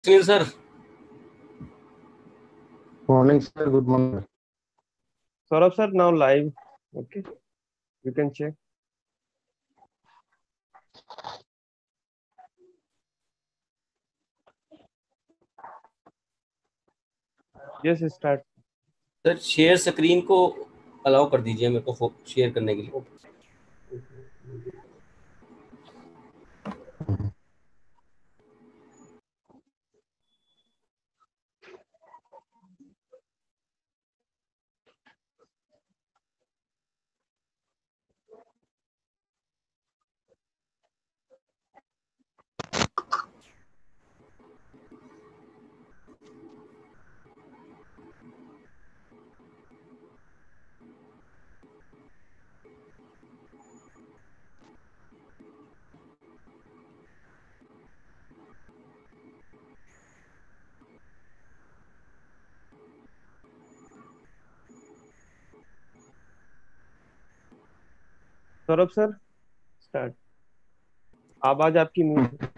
Sunil sir. Morning, sir. Good morning. Saurabh sir, now live. Okay, you can check. Yes, start. Sir share screen को allow कर दीजिए मेरे को share करने के लिए। Saurabh sir, start. आवाज आपकी म्यूट है।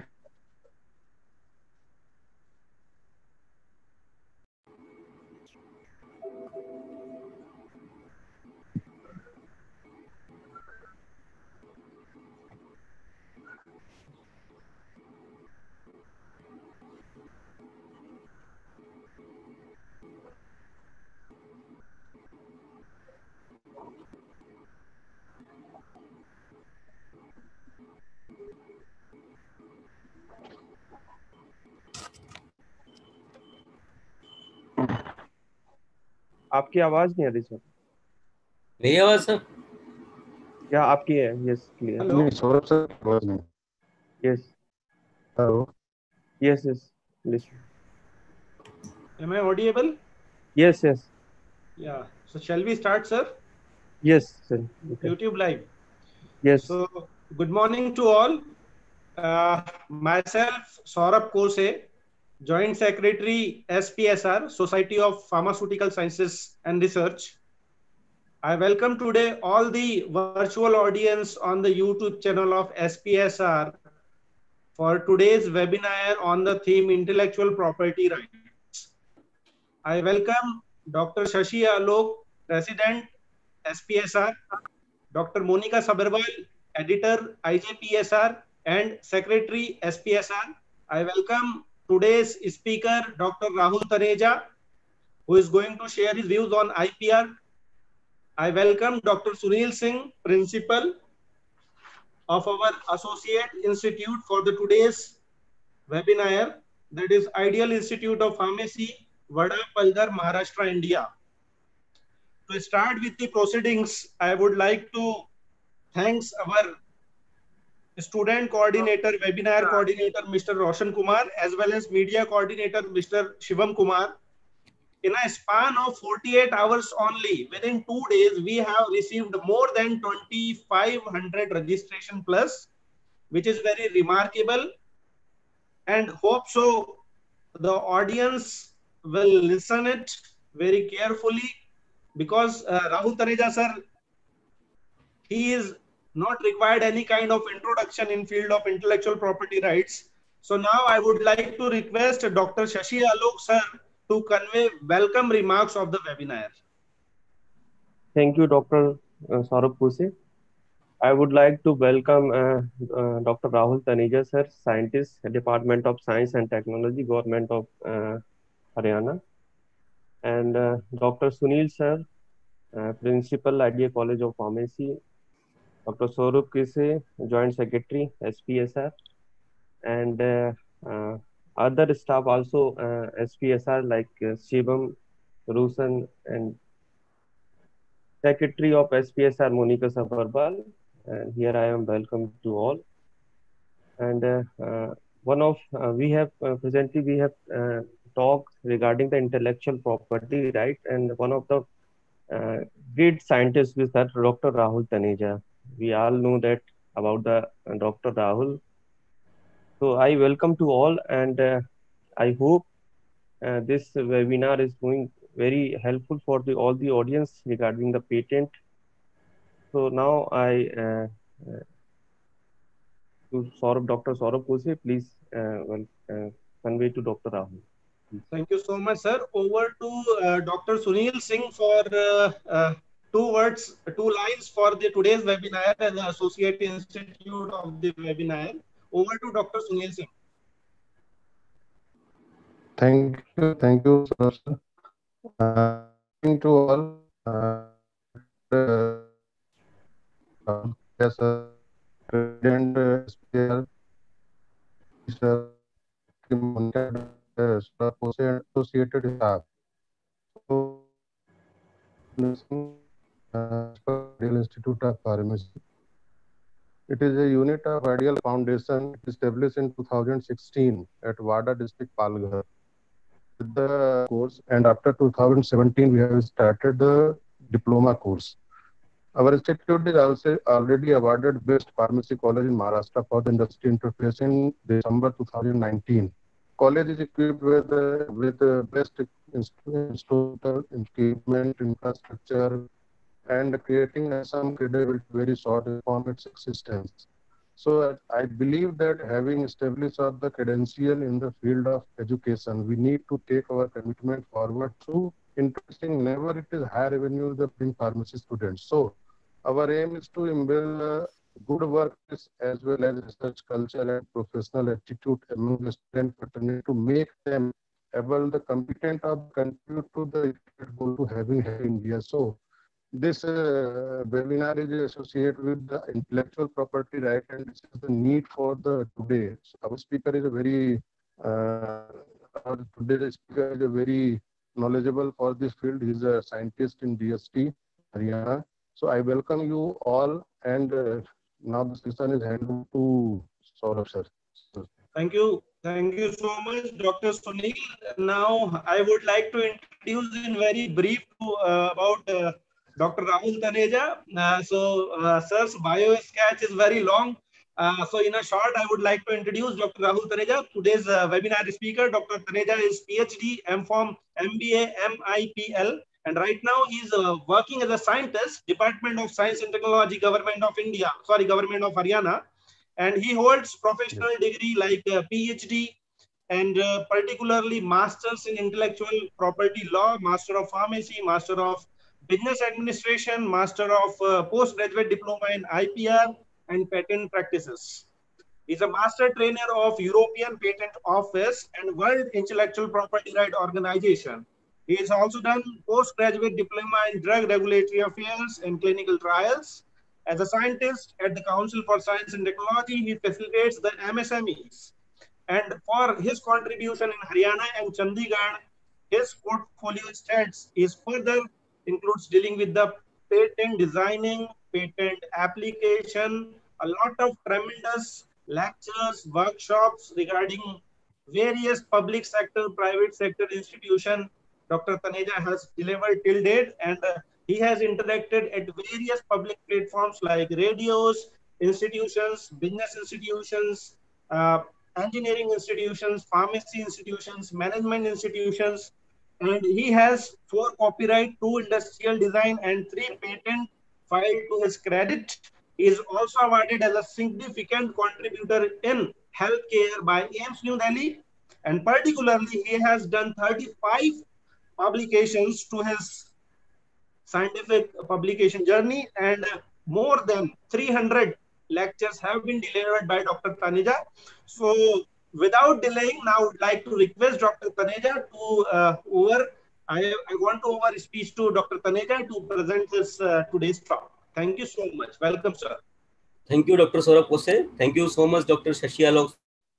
आपकी आवाज नहीं आ रही सर। मेरी आवाज सर? या आपकी है? Yes, clear. नहीं, सौरभ सर आवाज नहीं। Yes, hello. Yes, yes, listen. Am I audible? Yes, yes, Yeah. So shall we start, sir? Yes sir. YouTube live. Yes. So good morning to all. Myself, Saurabh Kose, Joint Secretary, SPSR, Society of Pharmaceutical Sciences and Research. I welcome today all the virtual audience on the YouTube channel of SPSR for today's webinar on the theme Intellectual Property Rights. I welcome Dr. Shashi Alok, President, SPSR, Dr. Monica Sabharwal, Editor, IJPSR, and Secretary, SPSR. I welcome today's speaker, Dr. Rahul Taneja, who is going to share his views on IPR. I welcome Dr. Sunil Singh, Principal of our Associate Institute for the today's webinar, that is Ideal Institute of Pharmacy, Vada, Palghar, Maharashtra, India. To start with the proceedings, I would like to thank our student coordinator, webinar coordinator, Mr. Roshan Kumar, as well as media coordinator, Mr. Shivam Kumar. In a span of 48 hours only, within 2 days, we have received more than 2,500 registration plus, which is very remarkable, and hope so the audience will listen it very carefully, because Rahul Taneja sir, he is not required any kind of introduction in field of intellectual property rights. So now I would like to request Dr. Shashi Alok sir to convey welcome remarks of the webinar. Thank you, Dr. Saurabh Kose. I would like to welcome Dr. Rahul Taneja sir, Scientist, Department of Science and Technology, Government of Haryana, and Dr. Sunil sir, Principal, IDA College of Pharmacy, Dr. Saurabh Kise, Joint Secretary, SPSR, and other staff also SPSR like Shivam, Rusan, and Secretary of SPSR Monica Sabharwal. And here I am welcome to all. And we have presently we have talked regarding the intellectual property right, and one of the great scientists is that Dr. Rahul Taneja. We all know that about the Dr. Rahul. So I welcome to all, and I hope this webinar is going very helpful for all the audience regarding the patent. So now I to Dr. Saurabh Kose, please convey to Dr. Rahul. Thank you so much, sir. Over to Dr. Sunil Singh for 2 lines for the today's webinar as the Associate Institute of the webinar. Over to Dr. Sunil Singh. Thank you, sir. To all, yes, President SPR, sir, associated staff. So, nursing, Ideal Institute of Pharmacy. It is a unit of Ideal Foundation established in 2016 at Wada district, Palghar. With the course, and after 2017, we have started the diploma course. Our institute is also already awarded Best Pharmacy College in Maharashtra for the industry interface in December 2019. College is equipped with best instrumental equipment, infrastructure, and creating some credibility very short from its existence. So I believe that having established all the credential in the field of education, we need to take our commitment forward through interesting, never it is high revenue the being pharmacy students. So our aim is to embed good work as well as research culture and professional attitude among the student fraternity to make them able the competent of contribute to the goal to having India. So this webinar is associated with the intellectual property right, and this is the need for the today. So our speaker is a very today's speaker is a very knowledgeable for this field. He is a scientist in DST, Haryana. So I welcome you all, and now the session is handed to Saurabh sir. Thank you so much, Dr. Sunil. Now I would like to introduce in very brief about Dr. Rahul Taneja. Sir's bio sketch is very long. So in a short, I would like to introduce Dr. Rahul Taneja. Today's webinar speaker, Dr. Taneja is PhD, MPharm, MBA, MIPL. And right now he's working as a scientist, Department of Science and Technology, Government of India, Government of Haryana. And he holds professional degree like PhD and particularly masters in intellectual property law, master of pharmacy, master of business administration, master of postgraduate diploma in IPR and patent practices. He's a master trainer of European Patent Office and World Intellectual Property Right Organization. He has also done postgraduate diploma in drug regulatory affairs and clinical trials. As a scientist at the Council for Science and Technology, he facilitates the MSMEs. And for his contribution in Haryana and Chandigarh, his portfolio stats is further includes dealing with the patent designing, patent application, a lot of tremendous lectures, workshops regarding various public sector, private sector institution. Dr. Taneja has delivered till date, and he has interacted at various public platforms like radios, institutions, business institutions, engineering institutions, pharmacy institutions, management institutions, and he has 4 copyright, 2 industrial design, and 3 patent filed to his credit. He is also awarded as a significant contributor in healthcare by AIIMS New Delhi, and particularly he has done 35 publications to his scientific publication journey, and more than 300 lectures have been delivered by Dr. Taneja. So without delaying, now I would like to request Dr. Taneja to I want to over speech to Dr. Taneja to present this today's talk. Thank you so much. Welcome, sir. Thank you, Dr. Saurabh Kose. Thank you so much, Dr. Shashi Alok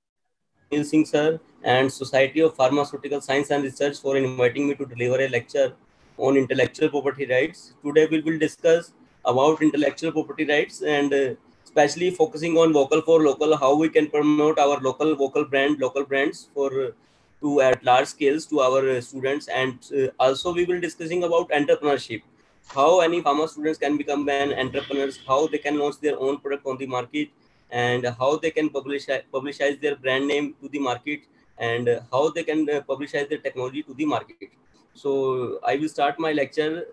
Singh sir and Society of Pharmaceutical Science and Research for inviting me to deliver a lecture on intellectual property rights. Today we will discuss about intellectual property rights and especially focusing on vocal for local, how we can promote our local local brands for to at large scales to our students, and also we will discussing about entrepreneurship, how any pharma students can become an entrepreneurs, how they can launch their own product on the market, and how they can publicize their brand name to the market, and how they can publicize their technology to the market. So I will start my lecture.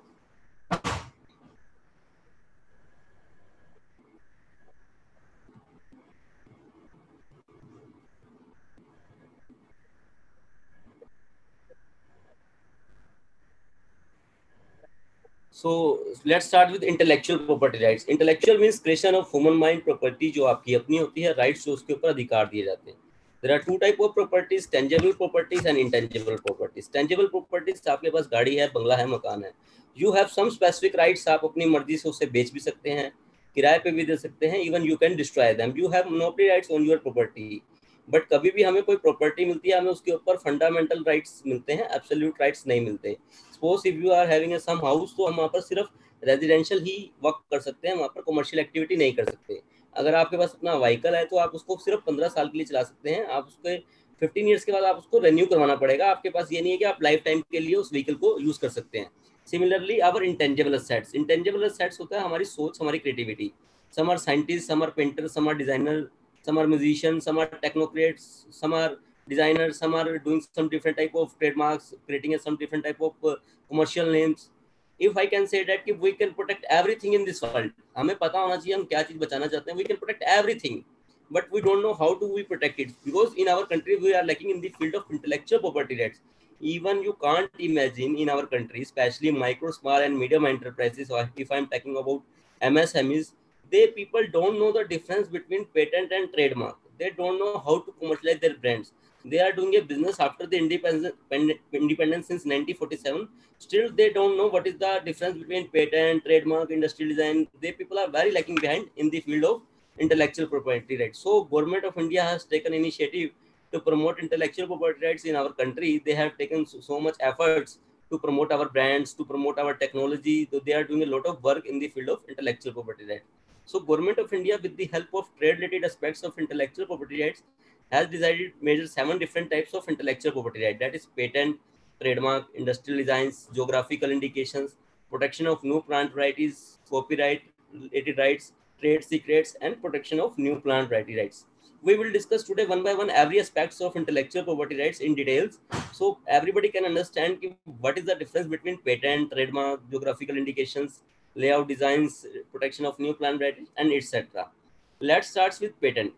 So let's start with intellectual property rights. Intellectual means creation of human mind property जो आपकी अपनी होती है, rights जो उसके ऊपर अधिकार दिए जाते हैं. There are two type of properties, tangible properties and intangible properties. Tangible properties आपके पास गाड़ी है, बंगला है, मकान है. You have some specific rights, आप अपनी मर्जी से उसे बेच भी सकते हैं, किराए पे भी दे सकते हैं. Even you can destroy them. You have monopoly rights on your property. But कभी भी हमें कोई प्रॉपर्टी मिलती है, हमें उसके ऊपर फंडामेंटल राइट्स मिलते हैं, एब्सोल्यूट राइट्स नहीं मिलते. Suppose if you are having some house, तो हम वहाँ पर सिर्फ रेजिडेंशियल ही वर्क कर सकते हैं, वहाँ पर कमर्शियल एक्टिविटी नहीं कर सकते. अगर आपके पास अपना व्हीकल है तो आप उसको सिर्फ 15 साल के लिए चला सकते हैं. आप उसके 15 ईयर्स के बाद आप उसको रेन्यू करवाना पड़ेगा. आपके पास ये नहीं है कि आप लाइफ टाइम के लिए उस व्हीकल को यूज कर सकते हैं. Similarly our intangible assets. Intangible assets होता है हमारी सोच, हमारी creativity. Some are scientist, some are painter, some are designer, some are musicians, some are technocrats, some are designers, some are doing some different type of trademarks, creating some different type of commercial names. If I can say that कि we can protect everything in this world, हमें पता होना चाहिए हम क्या चीज बचाना चाहते हैं. We can protect everything, but we don't know how to we protect it, because in our country we are lacking in the field of intellectual property rights. Even you can't imagine in our country, especially micro, small and medium enterprises, or if I'm talking about MSMEs, they people don't know the difference between patent and trademark. They don't know how to commercialize their brands. They are doing a business after the independence since 1947. Still they don't know what is the difference between patent, trademark, industrial design. They people are very lacking behind in the field of intellectual property rights. So government of India has taken initiative to promote intellectual property rights in our country. They have taken so much efforts to promote our brands, to promote our technology. So they are doing a lot of work in the field of intellectual property rights. So Government of India, with the help of trade-related aspects of intellectual property rights, has decided measure 7 different types of intellectual property rights. That is patent, trademark, industrial designs, geographical indications, protection of new plant varieties, copyright-related rights, trade secrets, and protection of new plant variety rights. We will discuss today one by one every aspects of intellectual property rights in details, so everybody can understand what is the difference between patent, trademark, geographical indications, layout designs, protection of new plant varieties, and etc. Let's start with patent.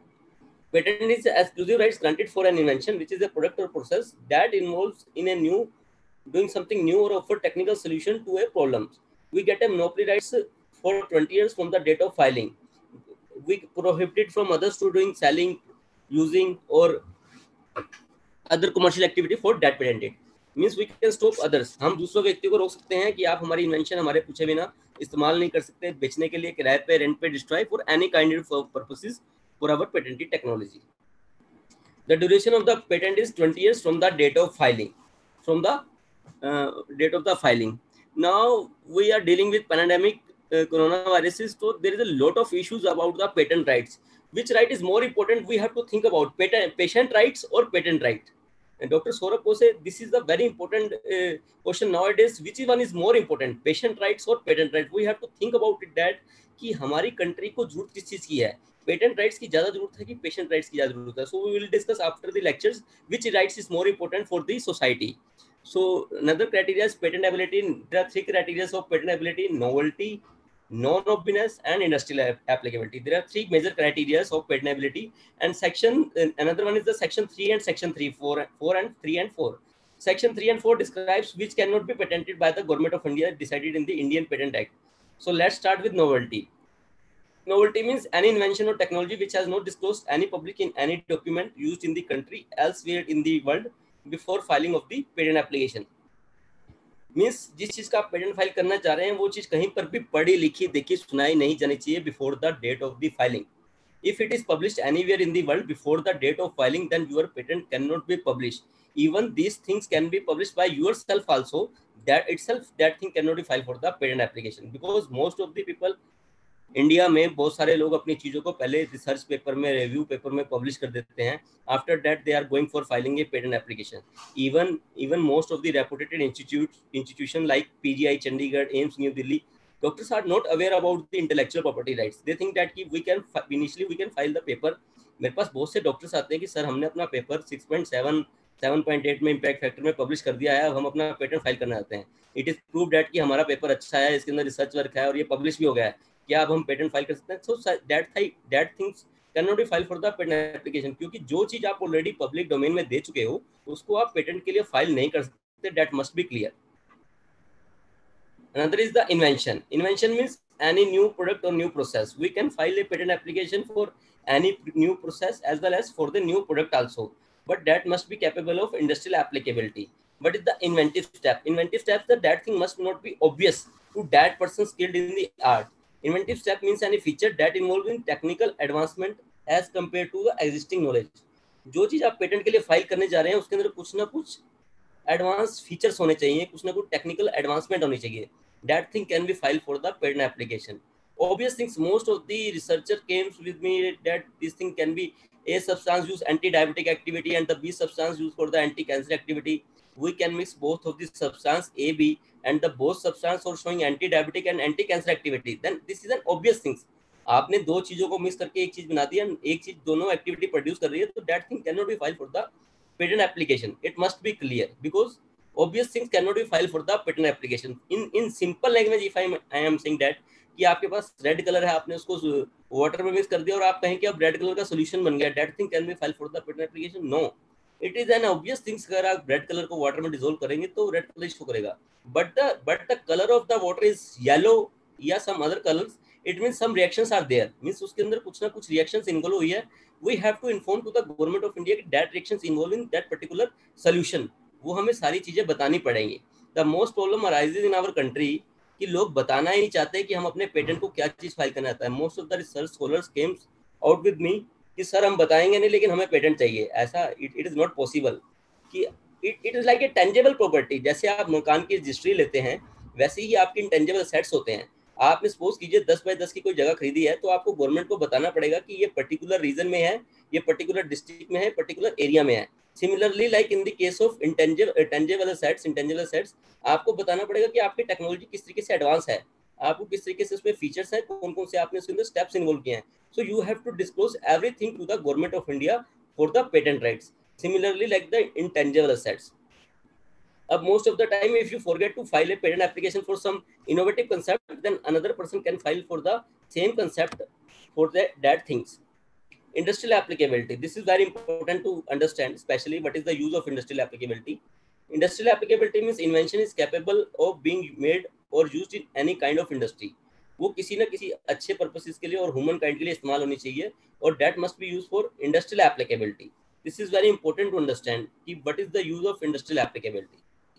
Patent is exclusive rights granted for an invention which is a product or process that involves in a new doing something new or offer technical solution to a problem. We get a monopoly rights for 20 years from the date of filing. We prohibited from others to doing selling, using, or other commercial activity for that patented. Means we can stop others. हम दूसरों व्यक्ति को रोक सकते हैं कि आप हमारी इन्वेंशन हमारे पूछे बिना इस्तेमाल नहीं कर सकते बेचने के लिए, किराए पे, रेंट पे, destroy for any kind of purposes for our patented technology. The duration of the patent is 20 years from the date of filing. From the date of the filing. Now we are dealing with pandemic coronaviruses, so there is a lot of issues about the patent rights. Which right is more important? We have to think about patient rights or patent right. And Dr. Saurabh Kose, this is a very important question nowadays. Which one is more important, patient rights or patent rights? We have to think about it that कि हमारी country को जरूरत किस चीज की है, patent rights की ज्यादा जरूरत है कि पेशेंट राइट्स की ज्यादा जरूरत है. So we will discuss after the lectures which rights is more important for the society. So another criteria is patentability. There are 3 criteria of patentability: novelty, non-obvious, and industrial applicability. There are 3 major criteria of patentability, and another one is the section 3 and section 3, 4 and 3 and 4. Section 3 and 4 describes which cannot be patented by the Government of India, decided in the Indian Patent Act. So let's start with novelty. Novelty means any invention or technology which has not disclosed any public in any document used in the country elsewhere in the world before filing of the patent application. Means जिस चीज का आप patent file करना चाह रहे हैं वो चीज कहीं पर भी पढ़ी लिखी देखी सुनाई नहीं जानी चाहिए before the date of the filing. If it is published anywhere in the world before the date of filing, then your patent cannot be published. Even these things can be published by yourself also. That thing cannot be filed for the patent application, because most of the people India में बहुत सारे लोग अपनी चीजों को पहले research paper में, review paper में पब्लिश कर देते हैं. After that they are going for filing a patent application. Even most of the reputed institution like PGI Chandigarh, AIIMS New Delhi, doctors are not aware about the intellectual property rights. They think that कि we can file the paper. मेरे पास बहुत से doctors आते हैं कि sir हमने अपना paper 6.7 7.8 में इम्पैक्ट फैक्टर में पब्लिश कर दिया है, अब हम अपना पेटेंट फाइल करना चाहते हैं. इट इज प्रूव दैट कि हमारा पेपर अच्छा है, इसके अंदर रिसर्च वर्क है और ये पब्लिश भी हो गया है, क्या अब हम पेटेंट फाइल कर सकते हैं? So that things can not be file for the patent application, क्योंकि जो चीज आप ऑलरेडी पब्लिक डोमेन में दे चुके हो उसको आप पेटेंट के लिए फाइल नहीं कर सकते. That must be clear. Another is the invention. Invention means any new product or new process. We can file a patent application for any new process as well as for the new product also. But that must be capable of industrial applicability. But it's the inventive step. Inventive steps that thing must not be obvious to that person skilled in the art. Inventive step means any feature that involves in technical advancement as compared to the existing knowledge. जो चीज आप patent के लिए file करने जा रहे हैं उसके अंदर कुछ ना कुछ एडवांस फीचर्स होने चाहिए, कुछ ना कुछ टेक्निकल एडवांसमेंट होनी चाहिए. That thing can be filed for the patent application. Obvious things, most of the researcher came with me that this thing can be A substance use anti-diabetic activity and the B substance used for the anti-cancer activity. We can mix both of these substance A, B and the both substance are showing anti-diabetic and anti-cancer activity. Then this is an obvious things. आपने दो चीजों को mix करके एक चीज बना दिया, एक चीज दोनों एक्टिविटी प्रोड्यूस कर रही है, तो that thing cannot be filed for the patent application. It must be clear because obvious things cannot be filed for the patent application. In simple language, if I am saying that कि आपके पास red colour है, आपने उसको water में mix कर दिया और आप कहें कि अब रेड कलर का सोल्यूशन बन गया, that thing can be filed for the patent application. No, it is an obvious things. अगर आप रेड कलर को वाटर में डिसोल्व करेंगे तो रेड कलर शो करेगा, but the color of the water is yellow या some other colors, it means some reactions are there, means उसके अंदर कुछ ना कुछ reactions इन्वॉल्व हुई है. We have to inform to the government of India that reactions involved in that particular solution. वो हमें सारी चीजें बतानी पड़ेंगी. The most problem arises in our country कि लोग बताना ही नहीं चाहते कि हम अपने पेटेंट को क्या चीज फाइल करना चाहते हैं. Most of the research scholars came out with me कि सर हम बताएंगे नहीं लेकिन हमें पेटेंट चाहिए. ऐसा it is not possible कि it is like a tangible property. जैसे आप मकान की रजिस्ट्री लेते हैं वैसे ही आपके इंटेंजिबल असेट्स होते हैं. आपने सपोज कीजिए 10 बाय 10 की कोई जगह खरीदी है तो आपको गवर्नमेंट को बताना पड़ेगा कि ये पर्टिकुलर रीजन में है, ये पर्टिकुलर डिस्ट्रिक्ट में है, पर्टिकुलर एरिया में है. Similarly like in the case of intangible assets, आपको बताना पड़ेगा कि आपकी टेक्नोलॉजी किस तरीके से एडवांस है, आपको किस तरीके से उसमें फीचर्स हैं, कौन कौन से आपने उसके अंदर स्टेप्स इन्वॉल्व किए हैं. So you have to disclose everything to the government of India for the patent rights. Similarly, like the intangible assets. Most of the time, if you forget to file a patent application for some innovative concept, then another person can file for the same concept for that things. Industrial applicability. This is very important to understand, especially what is the use of industrial applicability. Industrial applicability means invention is capable of being made or used in any kind of industry. वो किसी ना किसी अच्छे purposes के लिए और human kind के लिए इस्तेमाल होनी चाहिए और that must be used for industrial applicability. This is very important to understand what is the use of industrial applicability.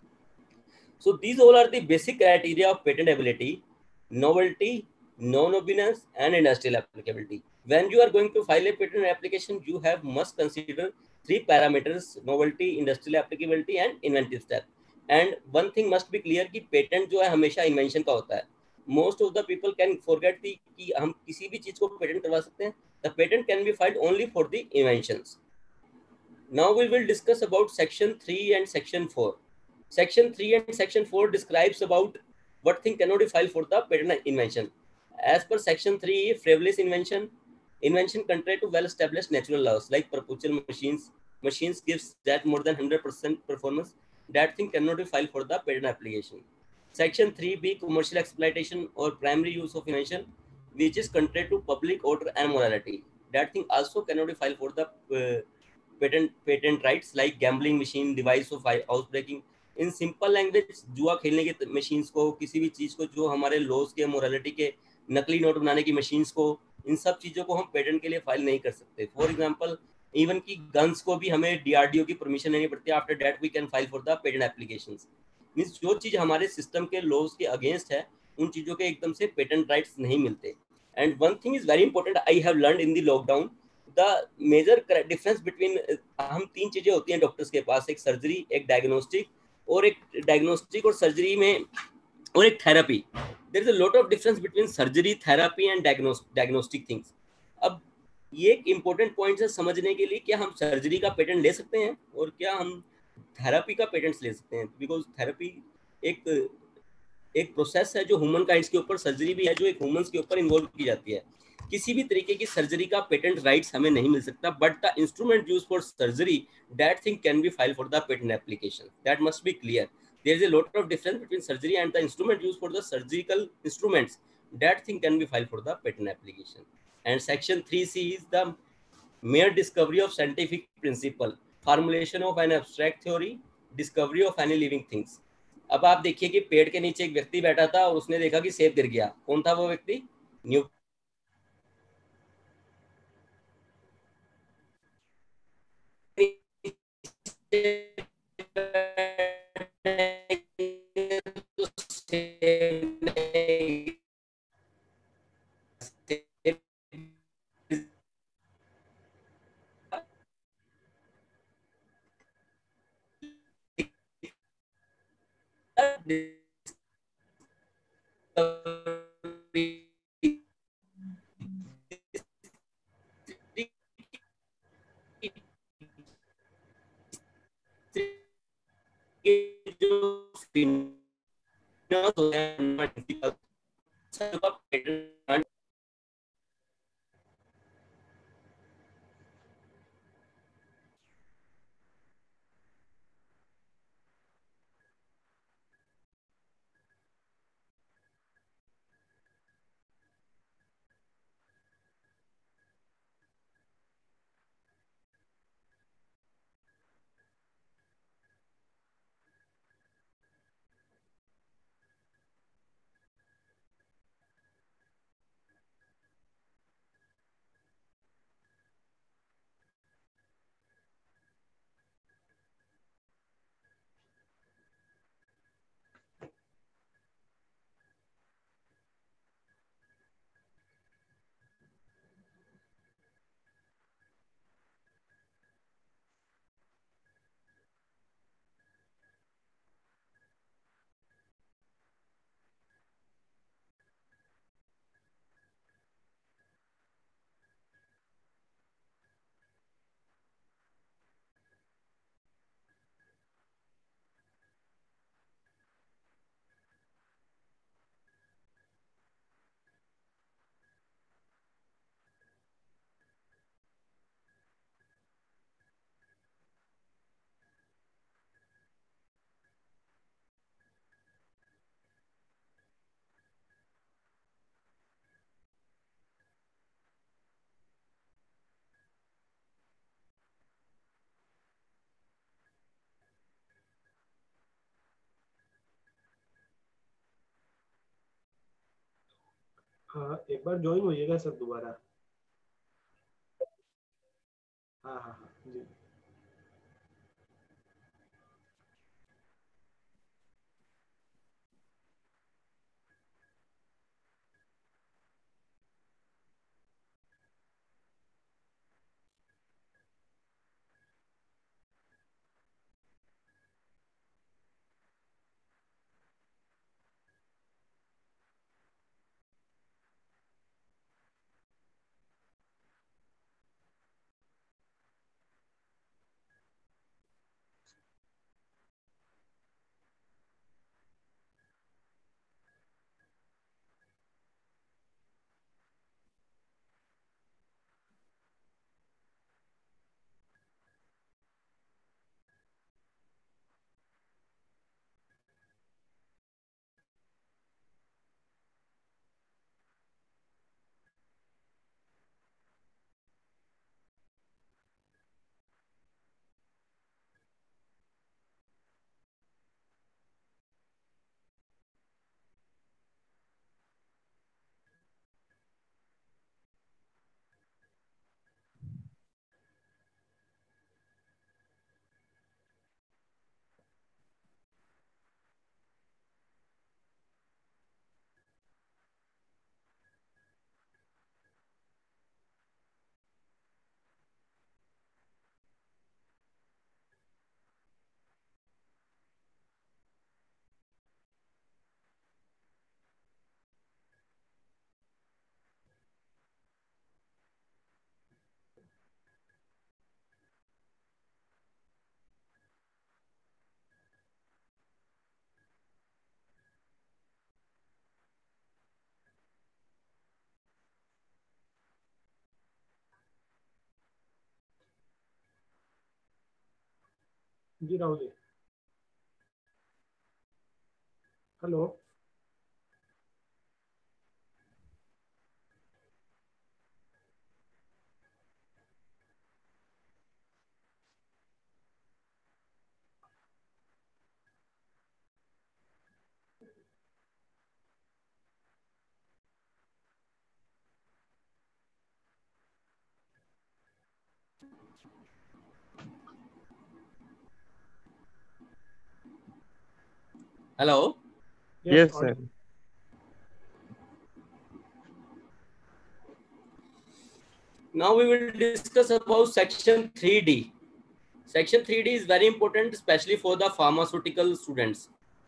So these all are the basic criteria of patentability: novelty, non-obvious, and industrial applicability. When you are going to file a patent application, you must consider three parameters: novelty, industrial applicability, and inventive step. And one thing must be clear कि patent जो है हमेशा invention का होता है. Most of the people can forget कि हम किसी भी चीज को patent करवा सकते हैं. The patent can be filed only for the inventions. Now we will discuss about section 3 and section 4. Section 3 and section 4 describes about what thing cannot be filed for the patent invention. As per section 3, frivolous invention contrary to well-established natural laws like perpetual machines gives that more than 100% performance, that thing cannot be filed for the patent application. Section 3B, commercial exploitation or primary use of invention which is contrary to public order and morality, that thing also cannot be filed for the patent rights like gambling machine, device of housebreaking. In simple language, जुआ खेलने के machines को, किसी भी चीज को जो हमारे लॉज के मोरालिटी के, नकली नोट बनाने की मशीन्स को, इन सब चीजों को हम पेटेंट के लिए फाइल नहीं कर सकते. फॉर एग्जांपल इवन की गन्स को भी हमें डीआरडीओ की परमिशन लेनी पड़ती है. After that we can file for the patent applications. Means जो चीज हमारे सिस्टम के लॉज के अगेंस्ट है उन चीजों के एकदम से पेटेंट राइट्स नहीं मिलते. And one thing is very important I have learned in the lockdown, the major difference between, हम तीन चीजें होती हैं डॉक्टर्स के पास, एक सर्जरी, एक डायग्नोस्टिक और एक डायग्नोस्टिक और सर्जरी में और एक therapy. There is a lot of difference between surgery, therapy and diagnostic things. अब ये एक इंपॉर्टेंट पॉइंट है समझने के लिए, क्या हम सर्जरी का पेटेंट ले सकते हैं और क्या हम थेरेपी का पेटेंट ले सकते हैं. बिकॉज थेरेपी एक प्रोसेस है जो ह्यूमन काइंड्स के ऊपर, सर्जरी भी है जो एक ह्यूमंस के ऊपर इन्वॉल्व की जाती है. किसी भी तरीके की सर्जरी का पेटेंट राइट्स हमें नहीं मिल सकता, but the instrument used for surgery, that thing can be file for the patent application. That must be clear. There is a lot of difference between surgery and the instrument used for the surgical instruments. That thing can be file for the patent application. And section 3C इज द mere discovery of scientific principle, formulation of an abstract theory, discovery of any living things. अब आप देखिए कि पेड़ के नीचे एक व्यक्ति बैठा था और उसने देखा कि सेब गिर गया। कौन था वो व्यक्ति? न्यूटन। हाँ, एक बार ज्वाइन होइएगा सर दोबारा। हाँ हाँ हाँ जी। जी Rahul ji, hello. Hello. Yes, sir. Now we will discuss about section 3D. Section 3D is very important, especially for the pharmaceutical students.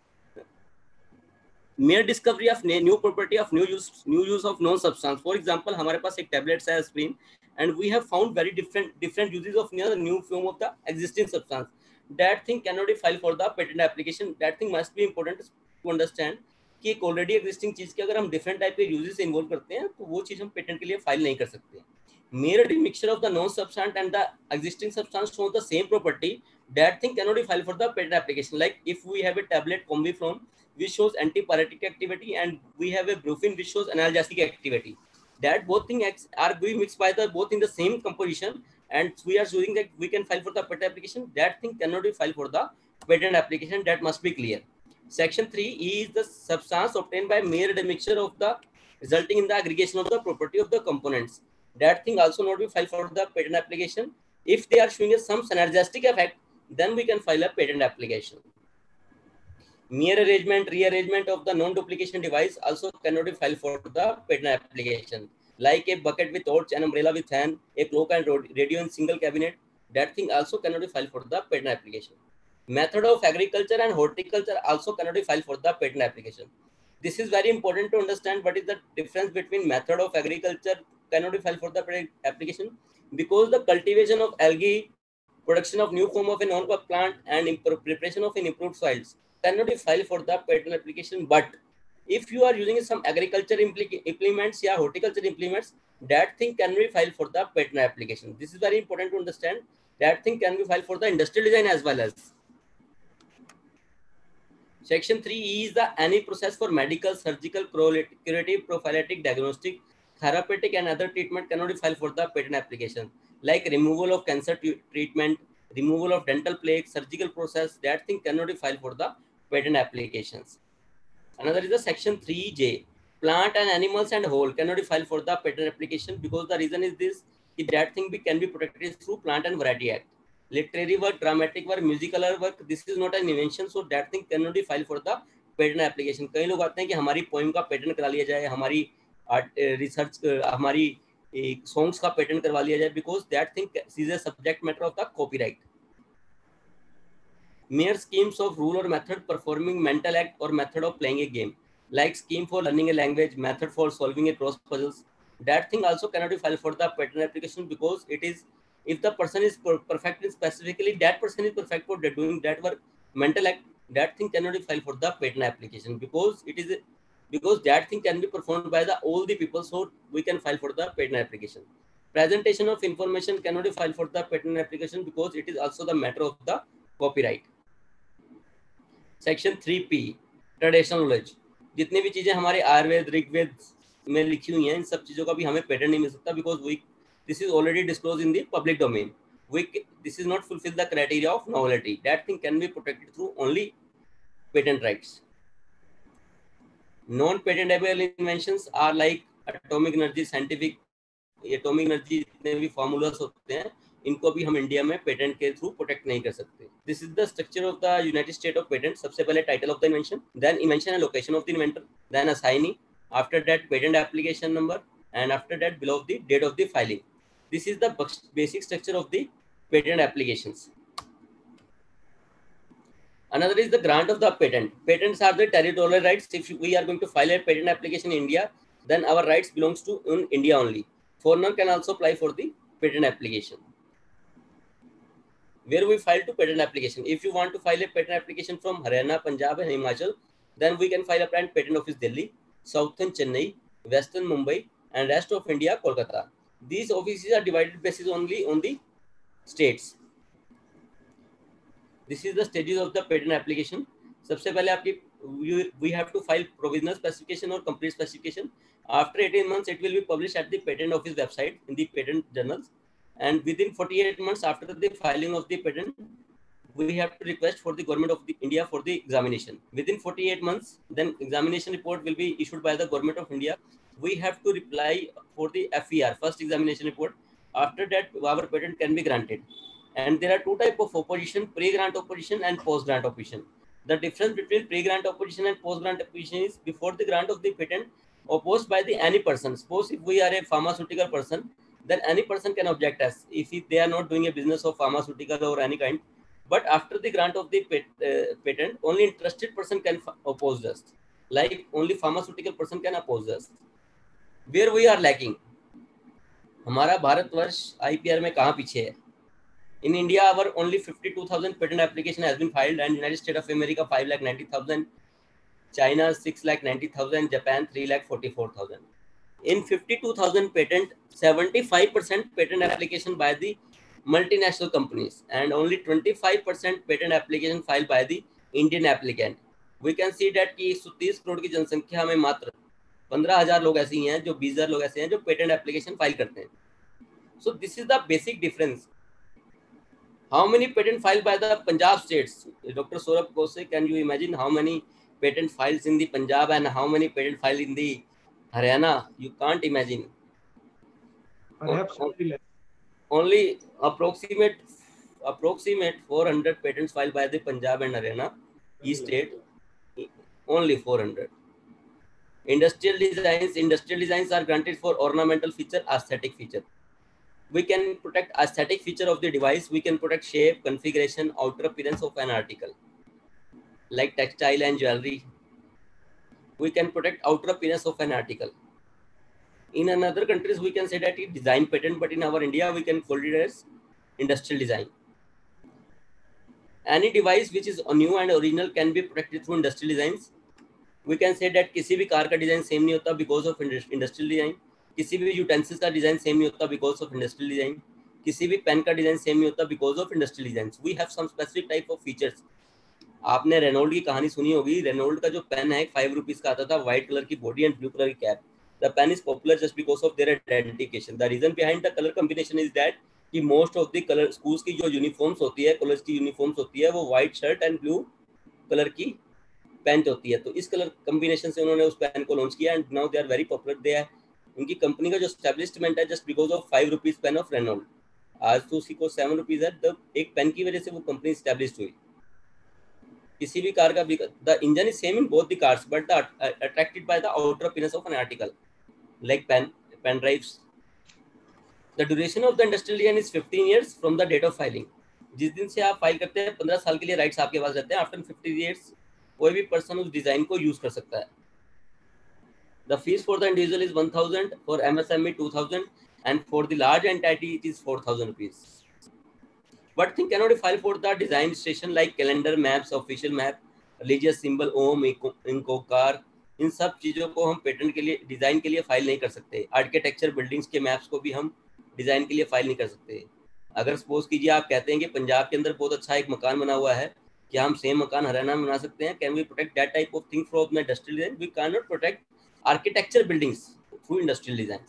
Mere discovery of new property of new use of known substance. For example, हमारे पास एक tablets है aspirin, and we have found very different uses of new form of the existing substance. That thing cannot be filed for the patent application. That thing must be important to understand कि एक already existing चीज के अगर हम different type के uses involve करते हैं तो वो चीज हम patent के लिए file नहीं कर सकते. Mere mixture of the known substance and the existing substance shows the same property. That thing cannot be filed for the patent application. Like if we have a tablet Combiflone which shows antipyretic activity, and we have a brufen which shows analgesic activity, that both things are being mixed by the both in the same composition, and we are showing that we can file for the patent application. That thing cannot be filed for the patent application. That must be clear. Section 3 is the substance obtained by mere admixture of the resulting in the aggregation of the property of the components. That thing also not be filed for the patent application. If they are showing us some synergistic effect, then we can file a patent application. Mere arrangement, rearrangement of the non-duplication device also cannot be filed for the patent application. Like a bucket with torch, an umbrella with fan, a cloak and radio in single cabinet, that thing also cannot be filed for the patent application. Method of agriculture and horticulture also cannot be filed for the patent application. This is very important to understand what is the difference between method of agriculture cannot be filed for the patent application, because the cultivation of algae, production of new form of a non-crop plant, and preparation of an improved soils cannot be filed for the patent application. But if you are using some agriculture implements or horticulture implements, that thing can be filed for the patent application. This is very important to understand. That thing can be filed for the industrial design as well as. Section 3 is the any process for medical, surgical, curative, prophylactic, diagnostic, therapeutic and other treatment cannot be filed for the patent application. Like removal of cancer treatment, removal of dental plaque, surgical process, that thing cannot be filed for the patent applications. Another is the section 3J. Plant and animals and whole cannot be filed for the patent application, because the reason is this, that thing can be protected through Plant and Variety Act. Literary work, dramatic work, musical work, this is not an invention, so that thing cannot be filed for the patent application. कई लोग आते हैं कि हमारी poem का patent करा लिया जाए, हमारी रिसर्च, हमारी सॉन्ग्स का पेटेंट करवा लिया जाए, because that thing is a subject matter of the copyright. Mere schemes of rule or method performing mental act or method of playing a game, like scheme for learning a language, method for solving a cross puzzles, that thing also cannot be filed for the patent application, because it is, if the person is perfect in specifically that person is perfect for doing that work, mental act, that thing cannot be filed for the patent application, because it is, because that thing can be performed by the all the people, so we can file for the patent application. Presentation of information cannot be filed for the patent application, because it is also the matter of the copyright. Section 3P traditional knowledge, जितनी भी चीजें हमारे आयुर्वेद, ऋग्वेद में लिखी हुई हैं, इन सब चीजों का भी हमें पेटेंट नहीं मिल सकता, because we this is already disclose in the public domain. This is not fulfill the criteria of novelty. That thing can be protected through only patent rights. Non-patentable inventions are like atomic energy, scientific atomic energy, जितने भी formulas होते हैं, इनको भी हम India में patent के through protect नहीं कर सकते. This is the structure of the United state of patent. सबसे पहले title of the invention, then invention and location of the inventor, then assignee, after that patent application number, and after that below of the date of the filing. This is the basic structure of the patent applications. Another is the grant of the patent. Patents are the territorial rights. If we are going to file a patent application in India, then our rights belongs to in India only. Foreigner can also apply for the patent application. Where we file to patent application. If you want to file a patent application from Haryana, Punjab and Himachal, then we can file a patent office Delhi, Southern Chennai, Western Mumbai and rest of India, Kolkata. These offices are divided basis only on the states. This is the stages of the patent application. सबसे पहले आपकी we have to file provisional specification or complete specification. After 18 months, it will be published at the patent office website in the patent journals. And within 48 months after the filing of the patent, we have to request for the government of India for the examination. Within 48 months, then examination report will be issued by the government of India. We have to reply for the FER, first examination report. after that our patent can be granted. And there are two types of opposition: pre-grant opposition and post-grant opposition. The difference between pre-grant opposition and post-grant opposition is before the grant of the patent opposed by the any person. Suppose if we are a pharmaceutical person, then any person can object us if they are not doing a business of pharmaceutical or any kind. But after the grant of the patent, only interested person can oppose us. Like only pharmaceutical person can oppose us. Where we are lacking, हमारा Bharatvarsh IPR में कहाँ पीछे है? In India, our only 52,000 patent application has been filed, and United States of America 5,90,000, China 6,90,000, Japan 3,44,000. In 52,000 patent, 75% patent application by the multinational companies, and only 25% patent application filed by the Indian applicant. We can see that कि 130 करोड़ की जनसंख्या में मात्र 15,000 लोग ऐसे हैं, जो 20,000 लोग ऐसे हैं जो पेटेंट एप्लीकेशन फाइल करते हैं. So this is the basic difference. How many patent filed by the Punjab states? Dr. Saurabh Kose, can you imagine how many patent files in the Punjab and how many patent filed in the Haryana? You can't imagine. Perhaps only approximate 400 patents filed by the Punjab and Haryana each state. Only 400. Industrial designs are granted for ornamental feature, aesthetic feature. We can protect aesthetic feature of the device. We can protect shape, configuration, outer appearance of an article, like textile and jewelry. We can protect outer appearance of an article. In another countries, we can say that it's design patent, but in our India, we can call it as industrial design. Any device which is new and original can be protected through industrial designs. We can say that किसी भी car का design same नहीं होता because of industrial design. किसी भी utensils का design same नहीं होता because of industrial design. किसी भी पेन का डिजाइन सेम नहीं होता because of industrial designs. We have some specific type of features. आपने रेनॉल्ड की कहानी सुनी होगी. रेनॉल्ड का जो पेन है 5 रुपीज का आता था, व्हाइट कलर की बॉडी एंड ब्लू कलर की cap. The pen is popular just because of their identification. The reason behind the color combination is that कि most of the color schools की जो uniforms होती है, कॉलेज की uniforms होती है, वो white shirt and blue colour की पैंट होती है. तो इस कलर कॉम्बिनेशन से उन्होंने उस पेन को लॉन्च किया and now they are very popular. They are, उनकी कंपनी का जो एस्टेब्लिशमेंट है just because of 5 rupees pen of Reynold. आज तो उसी को 7 रुपीज है. तब एक पेन की वजह से वो कंपनी एस्टेब्लिश हुई. किसी भी कार का the engine is same in both the cars but the attracted by the outer appearance of an article like pen drives. The duration of the industrial design is 15 years from the date of filing. जिस दिन से आप file करते हैं 15 साल के लिए rights आपके पास रहते हैं. आफ्टर 50 years कोई भी पर्सन उस डिजाइन को यूज कर सकता है. The fees for the individual is 1,000, for MSME 2,000, and for the large entity it is 4,000 rupees. But thing cannot be filed for the design station like calendar, maps, official map, religious symbol, Om, इंको, कार. इन सब चीजों को हम patent के लिए design के लिए फाइल नहीं कर सकते. आर्किटेक्चर, बिल्डिंग्स के मैप्स को भी हम डिजाइन के लिए फाइल नहीं कर सकते. अगर सपोज कीजिए आप कहते हैं कि पंजाब के अंदर बहुत अच्छा एक मकान बना हुआ है, क्या हम सेम मकान हरियाणा में बना सकते हैं? Can we protect that type of thing from the industrial design? We can not protect architecture buildings through industrial designs.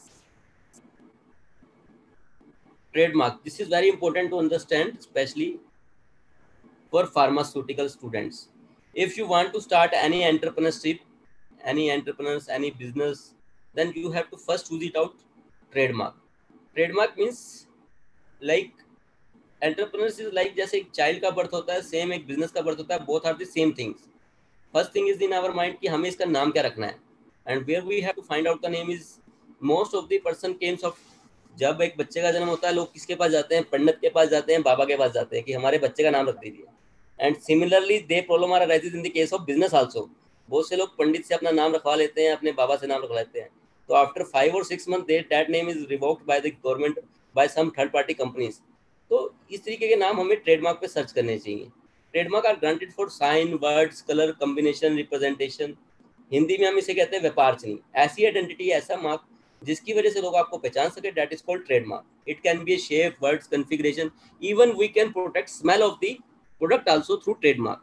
Trademark. This is very important to understand, especially for pharmaceutical students. If you want to start any entrepreneurship, any entrepreneurs, any business, then you have to first choose it out trademark. Trademark means like entrepreneurs is like जैसे एक child का birth होता है, same एक business का birth होता है. Both are the same things. First thing is in our mind कि हमें इसका नाम क्या रखना है. And where we have to find out the name is most of the person came of. जब एक बच्चे का जन्म होता है लोग किसके पास जाते हैं? पंडित के पास जाते हैं, बाबा के पास जाते हैं कि हमारे बच्चे का नाम रख दीजिए. And similarly they problem are arises in the case of business also. बहुत से लोग पंडित से अपना नाम रखवा लेते हैं, अपने बाबा से नाम रखवा लेते हैं. तो after 5 or 6 months that name is revoked by the government by some third party companies. तो इस तरीके के नाम हमें ट्रेडमार्क पे सर्च करने चाहिए. Trademark are granted for sign, words, colour combination, representation. Hindi में हम इसे कहते हैं व्यापार चिन्ह. ऐसी आइडेंटिटी, ऐसा मार्क जिसकी वजह से लोग आपको पहचान सके, that is called trademark. It can be a shape, words, configuration. Even we can protect smell of the product also through trademark.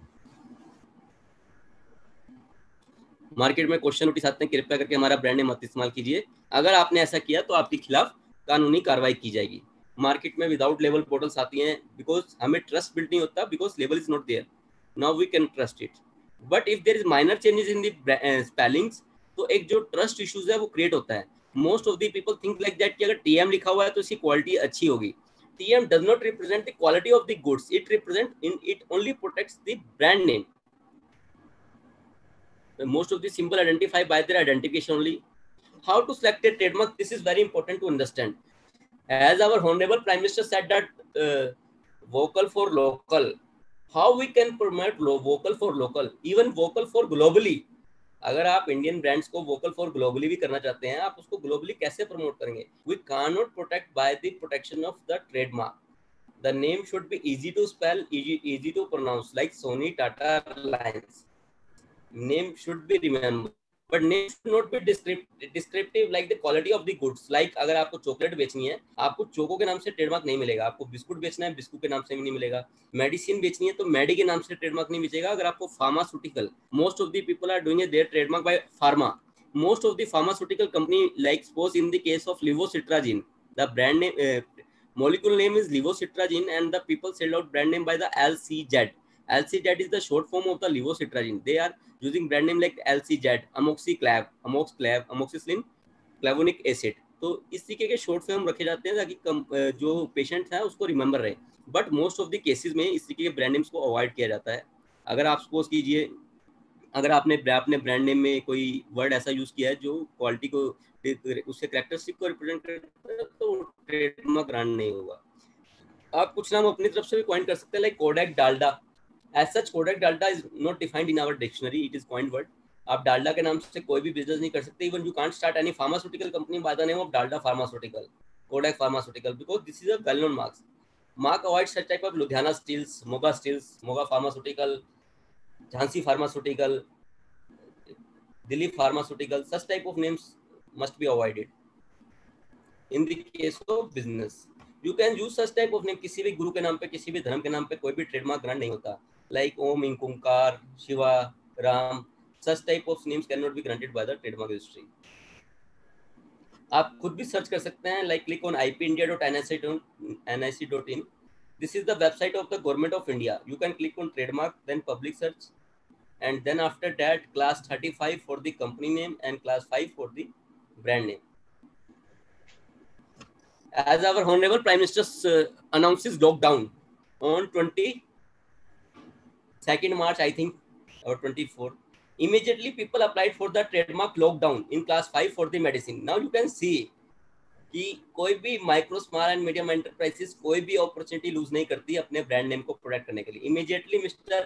Market में क्वेश्चन नोटिस आते हैं, कृपया करके हमारा ब्रांड नेम मत इस्तेमाल कीजिए. अगर आपने ऐसा किया तो आपके खिलाफ कानूनी कार्रवाई की जाएगी. मार्केट में विदाउट लेबल बोटल्स आती हैं बिकॉज हमें ट्रस्ट बिल्ड नहीं होता, because label is not there. Now we can trust it. But if there is minor changes in the spellings, तो एक जो ट्रस्ट इश्यूज है वो क्रिएट होता है. Most of the people think like that कि अगर टीएम लिखा हुआ है तो इसकी क्वालिटी अच्छी होगी. TM does not represent the quality of the goods. It only protects the brand name. Most of the symbol identify by their identification only. How to select a trademark? This is very important to understand. As our Honorable Prime Minister said that vocal for local. How we can promote vocal for local? Even vocal for globally. अगर आप Indian brands को vocal for globally भी करना चाहते हैं, आप उसको globally कैसे प्रमोट करेंगे? We can not protect by the protection of the trademark. The name should be easy to spell, easy to pronounce, like Sony, Tata, Reliance. Name should be remembered, but name should not be descriptive like the quality of the goods. Like अगर आपको chocolate बेचनी है, आपको choco के नाम से trademark नहीं मिलेगा. आपको बिस्कुट बेचना है, बिस्कुट के नाम से भी नहीं मिलेगा. मेडिसिन बेचनी है तो मेडी के नाम से ट्रेडमार्क नहीं मिलेगा. अगर आपको pharmaceutical, most of the people are doing their trademark by pharma. Most of the pharmaceutical company, like suppose in the case of levocetirizine, the brand name molecule name is levocetirizine, and the people sell out brand name by the LCZ. LCZ is the short form of the levocetirizine. They are using brand name like LCZ, amoxiclav, amoxicillin, clavonic acid. तो इस तरीके के short form रखे जाते हैं ताकि जो patient है उसको रिमेंबर रहे. But most of the cases में इस तरीके के ब्रांड नेम्स को अवॉइड किया जाता है. अगर आप सपोज कीजिए, अगर आपने अपने ब्रांड नेम में कोई वर्ड ऐसा यूज किया है जो क्वालिटी को, उसके कैरेक्टरिस्टिक को रिप्रेजेंट करता है, तो ट्रेडमार्क ब्रांड नहीं होगा. आप कुछ नाम अपनी तरफ से भी कॉइन कर सकते हैं, like Kodak Dalda. As such Kodak Dalda is not defined in our dictionary, it is coined word. आप डालडा के नाम से कोई भी बिजनेस नहीं कर सकते. Even you can't start any pharmaceutical company by the name of Dalda pharmaceutical, Kodak pharmaceutical, because this is a well known marks. Mark avoid such type of Ludhiana steels, Moga pharmaceutical, Jhansi pharmaceutical, Delhi pharmaceutical. Such type of names must be avoided in the case of business. You can use such type of name. किसी भी गुरु के नाम पे, किसी भी धर्म के नाम पे कोई भी ट्रेडमार्क ग्रांट नहीं होता. Like Om, Inkumkar, Shiva, Ram, such type of names cannot be granted by the trademark registry. आप खुद भी सर्च कर सकते हैं, like click on ipindia.nic.in. This is the website of the government of India. You can click on trademark, then public search, and then after that class 35 for the company name and class 5 for the brand name. As our Honorable Prime Minister announces lockdown on 22nd March, I think, or 24th, immediately people applied for the trademark lockdown in class 5 for the medicine. Now you can see कि कोई भी micro small and medium enterprises कोई भी opportunity loose नहीं करती अपने brand name को protect करने के लिए. Immediately mister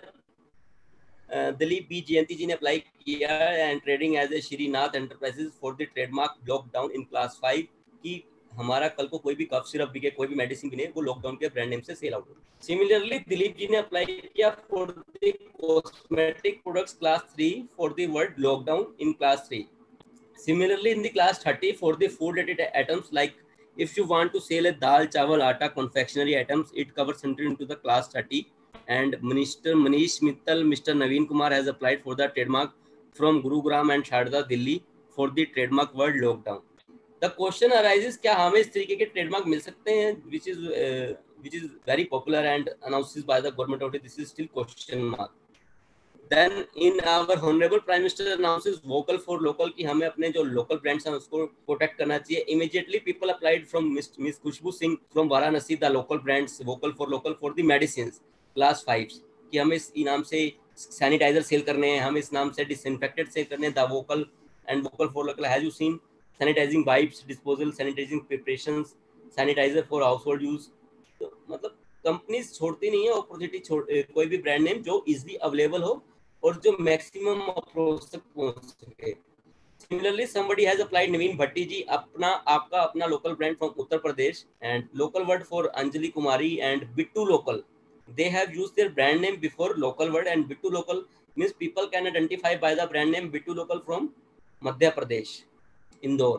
Dilip B Jayanti ji ने अप्लाई किया and trading as a Shrinath enterprises for the trademark lockdown in class 5 की हमारा कल को कोई भी कफ सिरप बिके, कोई भी मेडिसिन बिके, वो लॉकडाउन के ब्रांड नेम से सेल आउट हो. सिमिलरली दिलीप जी ने अप्लाई किया for the cosmetic products class 3 for the word lockdown in class 3. Similarly, in the class 30 for the food related items, like if you want to sell a dal, chawal, atta, confectionery items, it covers entry into the class 30. And Minister Manish Mittal, Mr. Naveen Kumar has applied for the trademark from Gurugram and Sharda, Delhi for the trademark word lockdown. The question arises, क्या हमें इस तरीके के trademark मिल सकते हैं, which is very popular and announced by the government of it. This is still question mark. Then in our Honorable Prime Minister announces vocal for local कि हमें अपने जो local brands हैं उसको protect करना चाहिए. Immediately people applied from Miss Khushbu Singh from Varanasi the local brands vocal for the medicines class 5 कि हमें इस नाम से sanitizer सेल करने हैं, हम इस नाम से disinfectant सेल करने हैं. The vocal and vocal for local has you seen sanitizing wipes, disposal, sanitizing preparations, sanitizer for household use. तो मतलब कंपनीज छोड़ती नहीं है अपॉर्चुनिटी, कोई भी ब्रांड नेम जो इजीली अवेलेबल हो और जो मैक्सिमम अप्रोच तक पहुंच सके. Similarly, somebody has applied, Naveen Bhatti ji, आपका अपना local brand from Uttar Pradesh and local word for Anjali Kumari and Bittu Local. They have used their brand name before local word, and Bittu Local means people can identify by the brand name Bittu Local from Madhya Pradesh, Indore.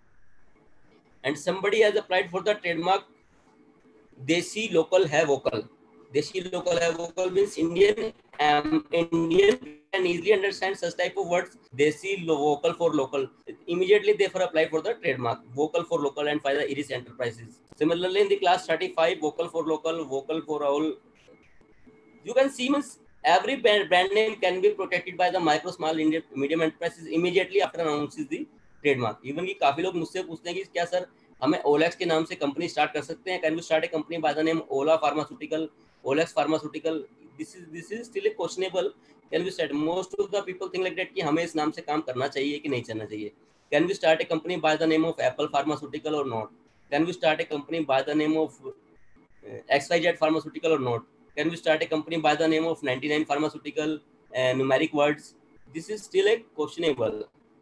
And somebody has applied for the trademark Desi Local Hai Vocal. Desi Local Hai Vocal means Indian can easily understand such type of words. Desi vocal for local. Immediately they apply for the trademark vocal for local and by the Iris Enterprises. Similarly, in the class 35, vocal for local, vocal for all. You can see means every brand name can be protected by the micro, small, medium enterprises immediately after announces the trademark. Even कि काफी लोग मुझसे पूछते हैं कि क्या sir हमें OLX के नाम से कंपनी स्टार्ट कर सकते हैं, can we start a company by the name Ola pharmaceutical, OLX pharmaceutical? This is still a questionable, can we start? Most of the people think like that कि हमें इस नाम से काम करना चाहिए कि नहीं करना चाहिए। Can we start a company by the name of Apple pharmaceutical or not? Can we start a company by the name of XYZ pharmaceutical or not? Can we start a company by the name of 99 pharmaceutical numeric words? This is still a questionable.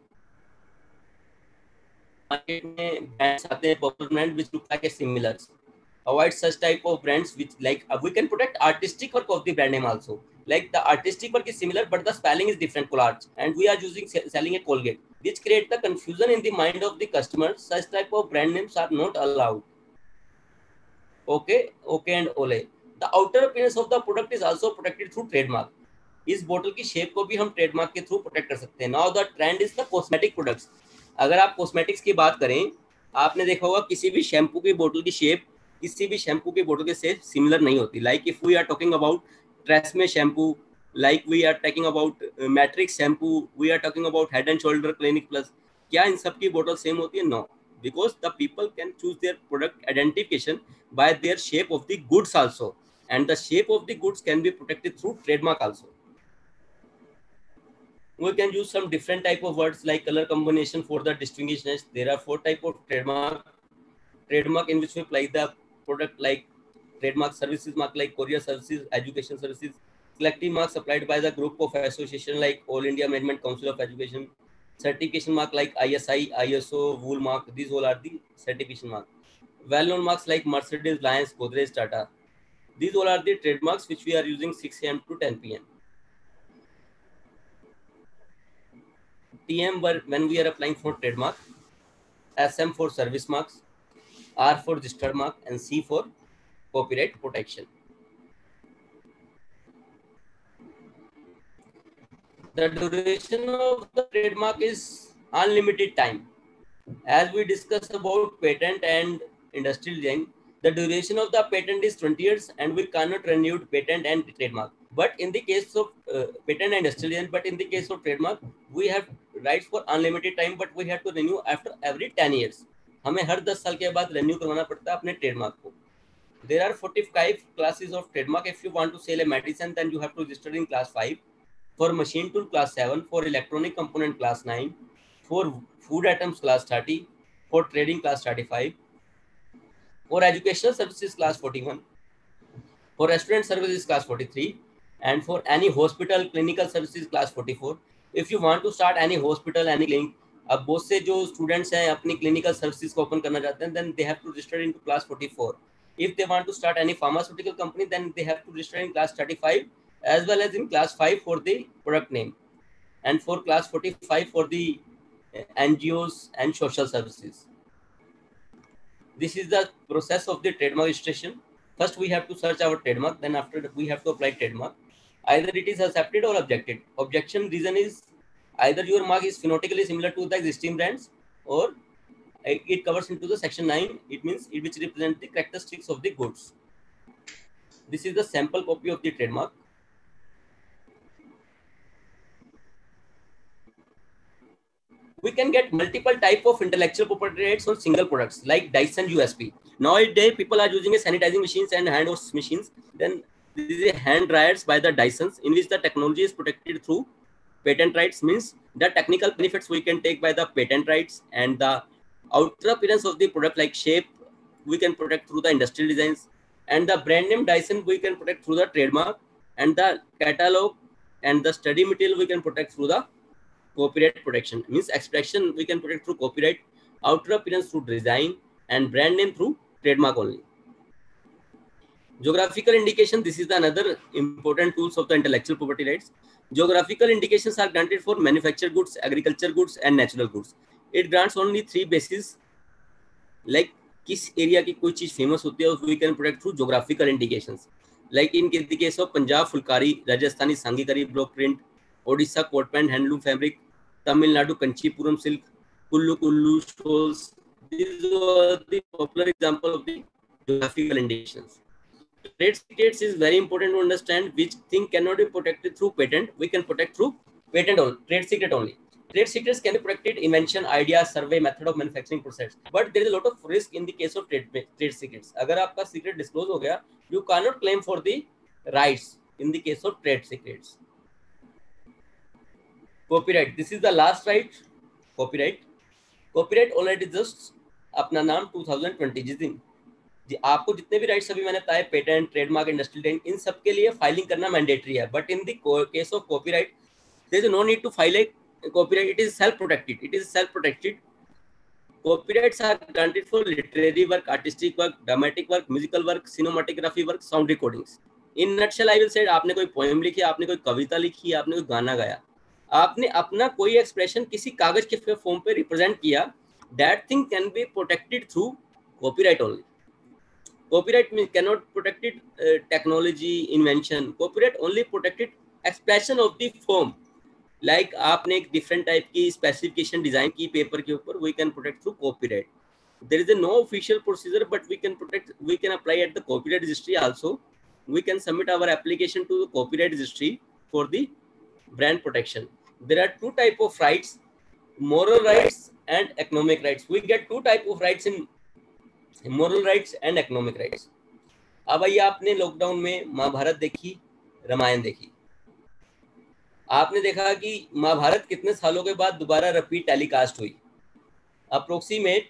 Market में brands आते हैं, popular brand which look like a similar. Avoid such type of brands which like we can protect artistic work of the brand name also. Like the artistic work is similar but the spelling is different, collage, and we are using selling a Colgate, which create the confusion in the mind of the customer. Such type of brand names are not allowed. Okay and Ole. The outer appearance of the product is also protected through trademark. इस बोतल की shape को भी हम trademark के through protect कर सकते हैं। Now the trend is the cosmetic products. अगर आप कॉस्मेटिक्स की बात करें, आपने देखा होगा किसी भी शैम्पू की बोतल की शेप किसी भी शैम्पू की बोतल के शेप सिमिलर नहीं होती। Like if we are talking about Tresemme shampoo, like we are talking about Matrix shampoo, we are talking about Head and Shoulder Clinic Plus, क्या इन सब की बोतल सेम होती है? No, because the people can choose their product identification by their shape of the goods also, and the shape of the goods can be protected through trademark also. We can use some different type of words like color combination for the distinguishness. There are 4 type of trademark in which we apply the product, like trademark services mark like courier services, education services, selective marks applied by the group of association like All India Management Council of Education, certification mark like ISI, ISO, Wool mark, these all are the certification mark. Well-known marks like Mercedes, Lions, Godrej, Tata. These all are the trademarks which we are using 6 AM to 10 PM. TM when we are applying for trademark, SM for service marks, R for registered mark, and C for copyright protection. The duration of the trademark is unlimited time. As we discussed about patent and industrial design, the duration of the patent is 20 years and we cannot renew patent and trademark. But in the case of patent and industrial design, but in the case of trademark, we have rights for unlimited time, but we have to renew after every 10 years. हमें हर 10 साल के बाद renew करवाना पड़ता है अपने trademark को. There are 45 classes of trademark. If you want to sell a medicine, then you have to register in class 5. For machine tool class 7, for electronic component class 9, for food items class 30, for trading class 35, for educational services class 41, for restaurant services class 43, and for any hospital clinical services class 44. If you want to start any hospital, any clinic, अब बहुत से जो students हैं अपनी clinical services को open करना चाहते हैं, then they have to register into class 44. If they want to start any pharmaceutical company, then they have to register in class 35 as well as in class 5 for the product name, and for class 45 for the NGOs and social services. This is the process of the trademark registration. First we have to search our trademark, then after that we have to apply trademark. Either it is accepted or objected. Objection reason is either your mark is phenotypically similar to the existing brands, or it covers into the section 9, it means it which represents the characteristics of the goods. This is the sample copy of the trademark. We can get multiple type of intellectual property rights on single products like Dyson USP. Nowadays, people are using a sanitizing machines and hand wash machines. Then this is a hand dryers by the Dysons, in which the technology is protected through patent rights. Means the technical benefits we can take by the patent rights, and the outer appearance of the product like shape we can protect through the industrial designs, and the brand name Dyson we can protect through the trademark, and the catalog and the study material we can protect through the copyright protection. Means expression we can protect through copyright, outer appearance through design, and brand name through trademark only. Geographical indication, this is the another important tools of the intellectual property rights. Geographical indications are granted for manufactured goods, agriculture goods, and natural goods. It grants only 3 bases, like किस area की कोई चीज famous होती है, we can protect through geographical indications. Like in the case of Punjab Phulkari, Rajasthani सांगीकारी block print, Odisha coat pant handloom fabric, Tamil Nadu Kanchipuram silk, Kullu Kullu shawls. These are the popular example of the geographical indications. Trade secrets is very important to understand, which thing cannot be protected through patent. We can protect through patent only, trade secret only. trade secrets can be protected: invention, idea, survey, method of manufacturing process. But there is a lot of risk in the case of trade secrets. अगर आपका secret disclose हो गया, you cannot claim for the rights in the case of trade secrets. Copyright. This is the last right. Copyright already just अपना नाम 2020 जिस दिन आपको जितने भी राइट्स अभी मैंने बताए, पेटेंट, ट्रेडमार्क, इंडस्ट्रियल, इन सब के लिए फाइलिंग करना मैंडेटरी है. But in the case of copyright there is no need to file a copyright. It is self-protected. Copyrights are granted for literary work, artistic work, dramatic work, musical work, cinematography work, sound recordings. In nutshell, I will say, आपने कोई poem लिखी, आपने कोई कविता लिखी, आपने कोई गाना गाया, आपने अपना कोई एक्सप्रेशन किसी कागज के फॉर्म पे रिप्रेजेंट किया, that thing can be protected through copyright only. Copyright cannot protect technology, invention. Copyright only protected expression of the form. Like आपने एक डिफरेंट टाइप की स्पेसिफिकेशन डिजाइन की पेपर के ऊपर, we can protect through copyright. There is no official procedure, but we can apply at the copyright registry also. We can submit our application to the copyright registry for the brand protection. There are two type of rights, moral rights and economic rights. We get two type of rights in moral rights and economic rights. अब आइए, आपने lockdown में महाभारत देखी, रामायण देखी, आपने देखा कि महाभारत कितने सालों के बाद दोबारा रिपीट टेलीकास्ट हुई, approximate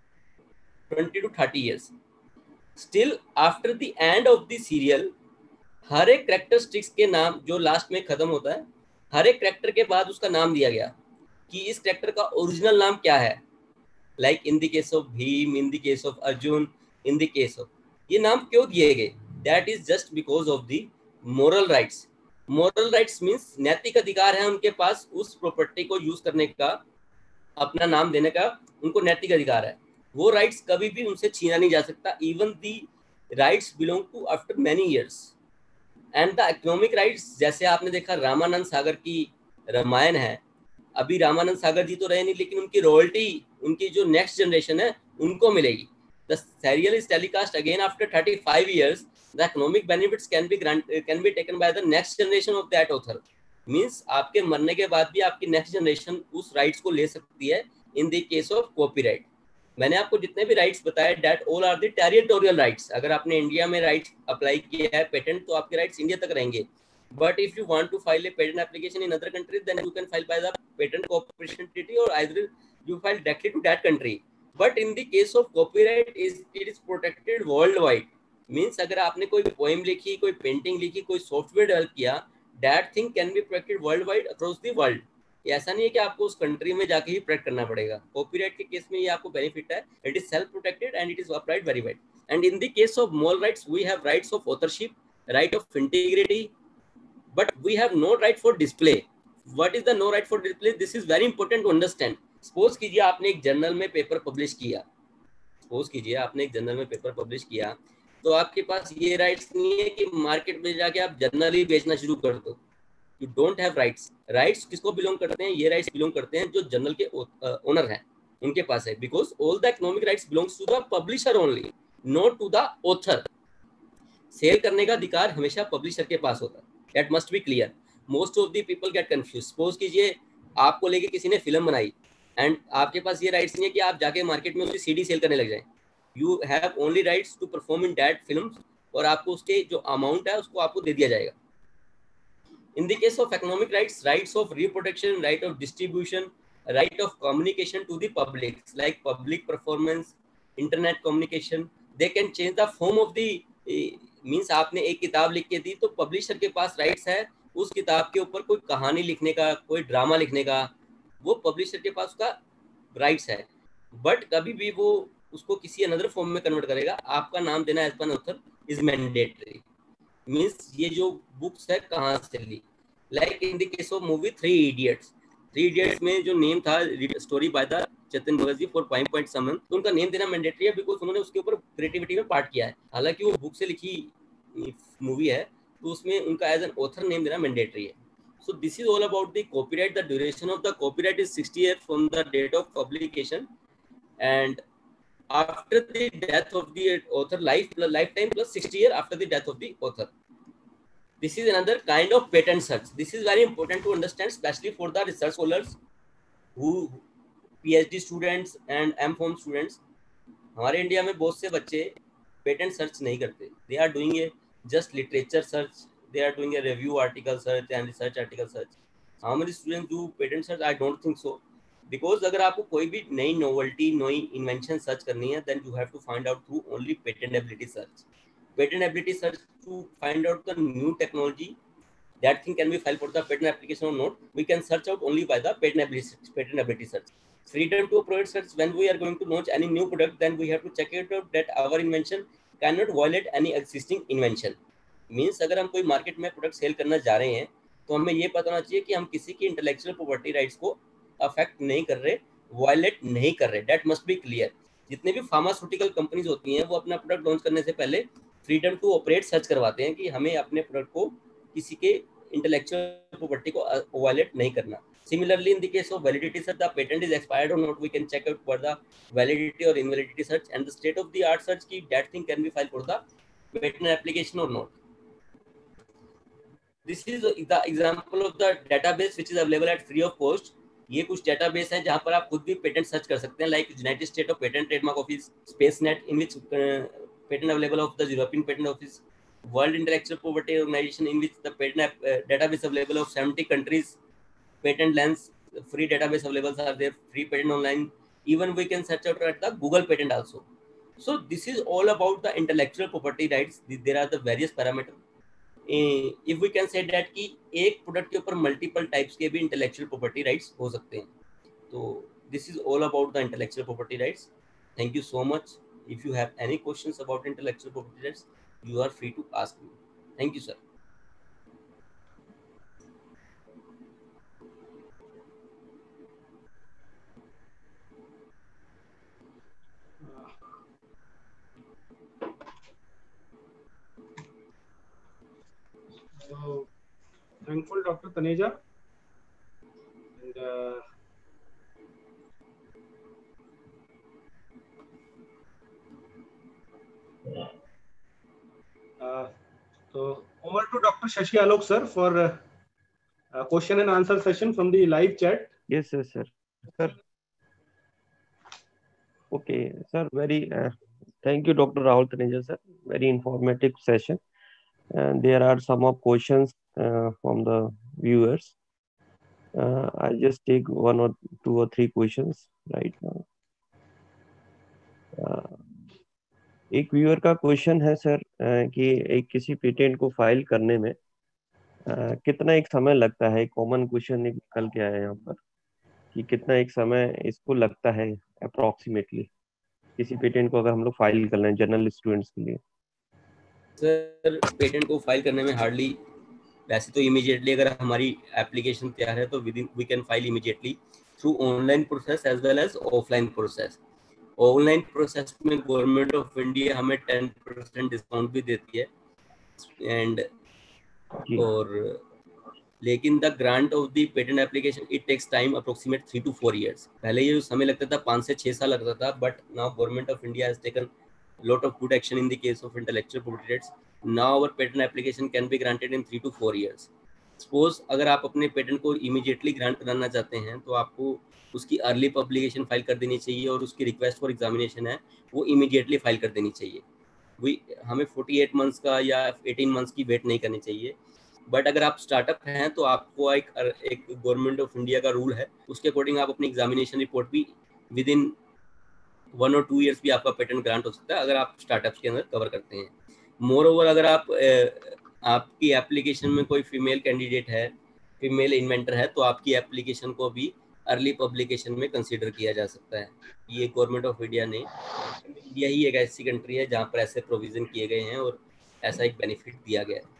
20 to 30 years. Still after the end of the serial, हर एक कैरेक्टरिस्टिक्स के नाम जो लास्ट में खत्म होता है, हर एक कैरेक्टर के बाद उसका नाम दिया गया कि इस कैरेक्टर का ओरिजिनल नाम क्या है. Like in the case of Bhim, in the case of Arjun, in the case of, ये नाम क्यों दिए गए? That is just because of the moral rights. Moral rights means नैतिक अधिकार है उनके पास उस प्रॉपर्टी को यूज करने का, अपना नाम देने का उनको नैतिक अधिकार है. वो राइट्स कभी भी उनसे छीना नहीं जा सकता. Even the rights belong to after many years. And the economic rights, जैसे आपने देखा रामानंद सागर की रामायण है, अभी रामानंद सागर जी तो रहे नहीं, लेकिन उनकी रॉयल्टी उनकी जो नेक्स्ट जनरेशन है उनको मिलेगी. The serial is telecast again after 35 years. The economic benefits can be taken by the next generation of that author. Means आपके मरने के बाद भी आपकी नेक्स्ट जनरेशन उस राइट्स को ले सकती है. In the case of copyright, मैंने आपको जितने भी राइट्स बताए, that all are the territorial rights. अगर आपने इंडिया में राइट्स अप्लाई किया है पेटेंट, तो आपके राइट्स इंडिया तक रहेंगे. But if you want to file a patent application in other countries, then you can file by the patent cooperation treaty, और either you file directly to that country. But in the case of copyright, it is protected worldwide. Means अगर आपने कोई poem लिखी, कोई painting लिखी, कोई software develop किया, that thing can be protected worldwide across the world. ऐसा नहीं है कि आपको उस कंट्री में जाके ही प्रोटेक्ट करना पड़ेगा. कॉपीराइट के केस में ये आपको बेनिफिट है. It is self protected and it is applied very wide. And in the case of moral rights, we have rights of authorship, right of integrity, but we have no right for display. What is the no right for display? This is very important to understand. Suppose कीजिए आपने एक journal में paper publish किया, तो आपके पास ये rights नहीं है कि मार्केट में जाके आप जर्नल ही बेचना शुरू कर दो. You don't have rights. Rights किसको बिलोंग करते हैं? ये राइट्स बिलोंग करते हैं जो जर्नल के ओनर हैं, उनके पास है. Because all the economic rights belongs to the publisher only, not to the author. Sale करने का अधिकार हमेशा पब्लिशर के पास होता है. That must be clear. Most of the people get confuse. Suppose कीजिए आपको लेके किसी ने फिल्म बनाई, एंड आपके पास ये राइट्स नहीं है कि आप जाके मार्केट में उसकी सीडी सेल करने लग जाएं. You have only rights to perform in that film, और आपको उसके जो अमाउंट है उसको आपको दे दिया जाएगा. In the case of economic rights, rights of reproduction, right of distribution, right of communication to the public, like public performance, internet communication, they can change the form of the. Means आपने एक किताब लिख के दी, तो publisher के पास rights है उस किताब के ऊपर कोई कहानी लिखने का, कोई ड्रामा लिखने का, वो पब्लिशर के पास उसका राइट्स है. बट कभी भी वो उसको किसी अनदर फॉर्म में कन्वर्ट करेगा. आपका नाम देना as per author is mandatory. Means ये जो बुक्स है कहाँ से ली, like in the case of movie 3 idiots में जो नेम था, story by the Chetan Bhagat ji for 5 Point someone, तो उनका नेम देना मैंडेटरी है, बिकॉज उन्होंने उसके ऊपर क्रिएटिविटी में पार्ट किया है. हालांकि वो बुक से लिखी मूवी है, तो उसमें उनका एज एन ऑथर नेम देना मैंडेटरी है. So this is all about the copyright. The duration of the copyright is 60 years from the date of publication, and after the death of the author, lifetime plus 60 years after the death of the author. This is another kind of patent search. This is very important to understand, especially for the research scholars who PhD students and M.Pharm students, हमारे India में बहुत से बच्चे patent search नहीं करते. They are doing a just literature search, they are doing a review article search and research article search. How many students do patent search? I don't think so. Because अगर आपको कोई भी नई novelty, नई invention search करनी है, then you have to find out through only patentability search. Patentability search to find out the new technology, that thing can be filed for the patent application or not. We can search out only by the patentability search. Freedom to operate search, when we are going to launch any new product, then we have to check it out that our invention cannot violate any existing invention. Means अगर हम कोई market में product cell करना जा रहे हैं, तो हमें ये पता होना चाहिए कि हम किसी की इंटेलेक्चुअल प्रॉपर्टी राइट्स को अफेक्ट नहीं कर रहे, वायलेट नहीं कर रहे. That must be clear. जितने भी फार्मास्यूटिकल कंपनीज होती हैं, वो अपना प्रोडक्ट लॉन्च करने से पहले फ्रीडम टू ऑपरेट सर्च करवाते हैं कि हमें अपने प्रोडक्ट को किसी के इंटेलेक्चुअल प्रॉपर्टी को वायलेट नहीं करना. Similarly, in the case of validity search, the patent is expired or not, we can check out for the validity or invalidity search, and the state of the art search ki that thing can be filed for the patent application or not. This is the example of the database which is available at free of cost. ये कुछ database हैं जहाँ पर आप खुद भी patent search कर सकते हैं, like united state of patent trademark office, Spacenet in which patent available of the European Patent Office, World Intellectual Property Organization in which the patent database available of 70 countries, Patent Lens, free database available are there, free patent online. Even we can search out at the Google Patent also. So this is all about the intellectual property rights. There are the various parameters. If we can say that कि एक product के ऊपर multiple types के भी intellectual property rights हो सकते हैं. तो this is all about the intellectual property rights. Thank you so much. If you have any questions about intellectual property rights, you are free to ask me. Thank you, sir. So thankful, Dr. Taneja. And so over to Dr. Shashi Alok sir for a question and answer session from the live chat. Yes, sir. Sir. Okay, sir. Very thank you, Dr. Rahul Taneja sir. Very informative session. And there are some of questions from the viewers. I'll just take 1 or 2 or 3 questions right now. एक viewer का question है sir कि एक किसी patent को file करने में कितना एक समय लगता है. कॉमन क्वेश्चन निकल के आया यहाँ पर कि कितना एक समय इसको लगता है अप्रोक्सीमेटली किसी पेटेंट को अगर हम लोग फाइल कर रहे हैं जनरल स्टूडेंट्स के लिए. सर पेटेंट को फाइल करने में हार्डली, वैसे तो इमीडिएटली अगर हमारी एप्लीकेशन तैयार है तो we can file immediately through online process as well as offline process. Online process में गवर्नमेंट ऑफ इंडिया हमें 10% डिस्काउंट भी देती है एंड और लेकिन the grant of the patent application it takes time approximate 3 to 4 years. पहले ये समय लगता था 5 से 6 साल लगता था, but now government of India has taken lot of good action in the case of intellectual property rights. Now our patent application can be granted in 3 to 4 years. Suppose अगर आप अपने पेटेंट को इमीडिएटली ग्रांट कराना चाहते हैं तो आपको उसकी अर्ली पब्लिकेशन फाइल कर देनी चाहिए और उसकी रिक्वेस्ट फॉर एग्जामिनेशन है वो इमीडिएटली फाइल कर देनी चाहिए. हमें 48 मंथ्स का या 18 मंथ्स की वेट नहीं करनी चाहिए. बट अगर आप स्टार्टअप हैं तो आपको एक गवर्नमेंट ऑफ इंडिया का रूल है, उसके अकॉर्डिंग आप अपनी एग्जामिनेशन रिपोर्ट भी विद इन 1 or 2 years भी आपका पेटेंट ग्रांट हो सकता है अगर आप स्टार्टअप्स के अंदर कवर करते हैं. मोर ओवर अगर आपकी एप्लीकेशन में कोई फीमेल कैंडिडेट है, फीमेल इन्वेंटर है, तो आपकी एप्लीकेशन को भी अर्ली पब्लिकेशन में कंसीडर किया जा सकता है. ये गवर्नमेंट ऑफ इंडिया ने, इंडिया ही एक ऐसी कंट्री है जहाँ पर ऐसे प्रोविजन किए गए हैं और ऐसा एक बेनिफिट दिया गया है.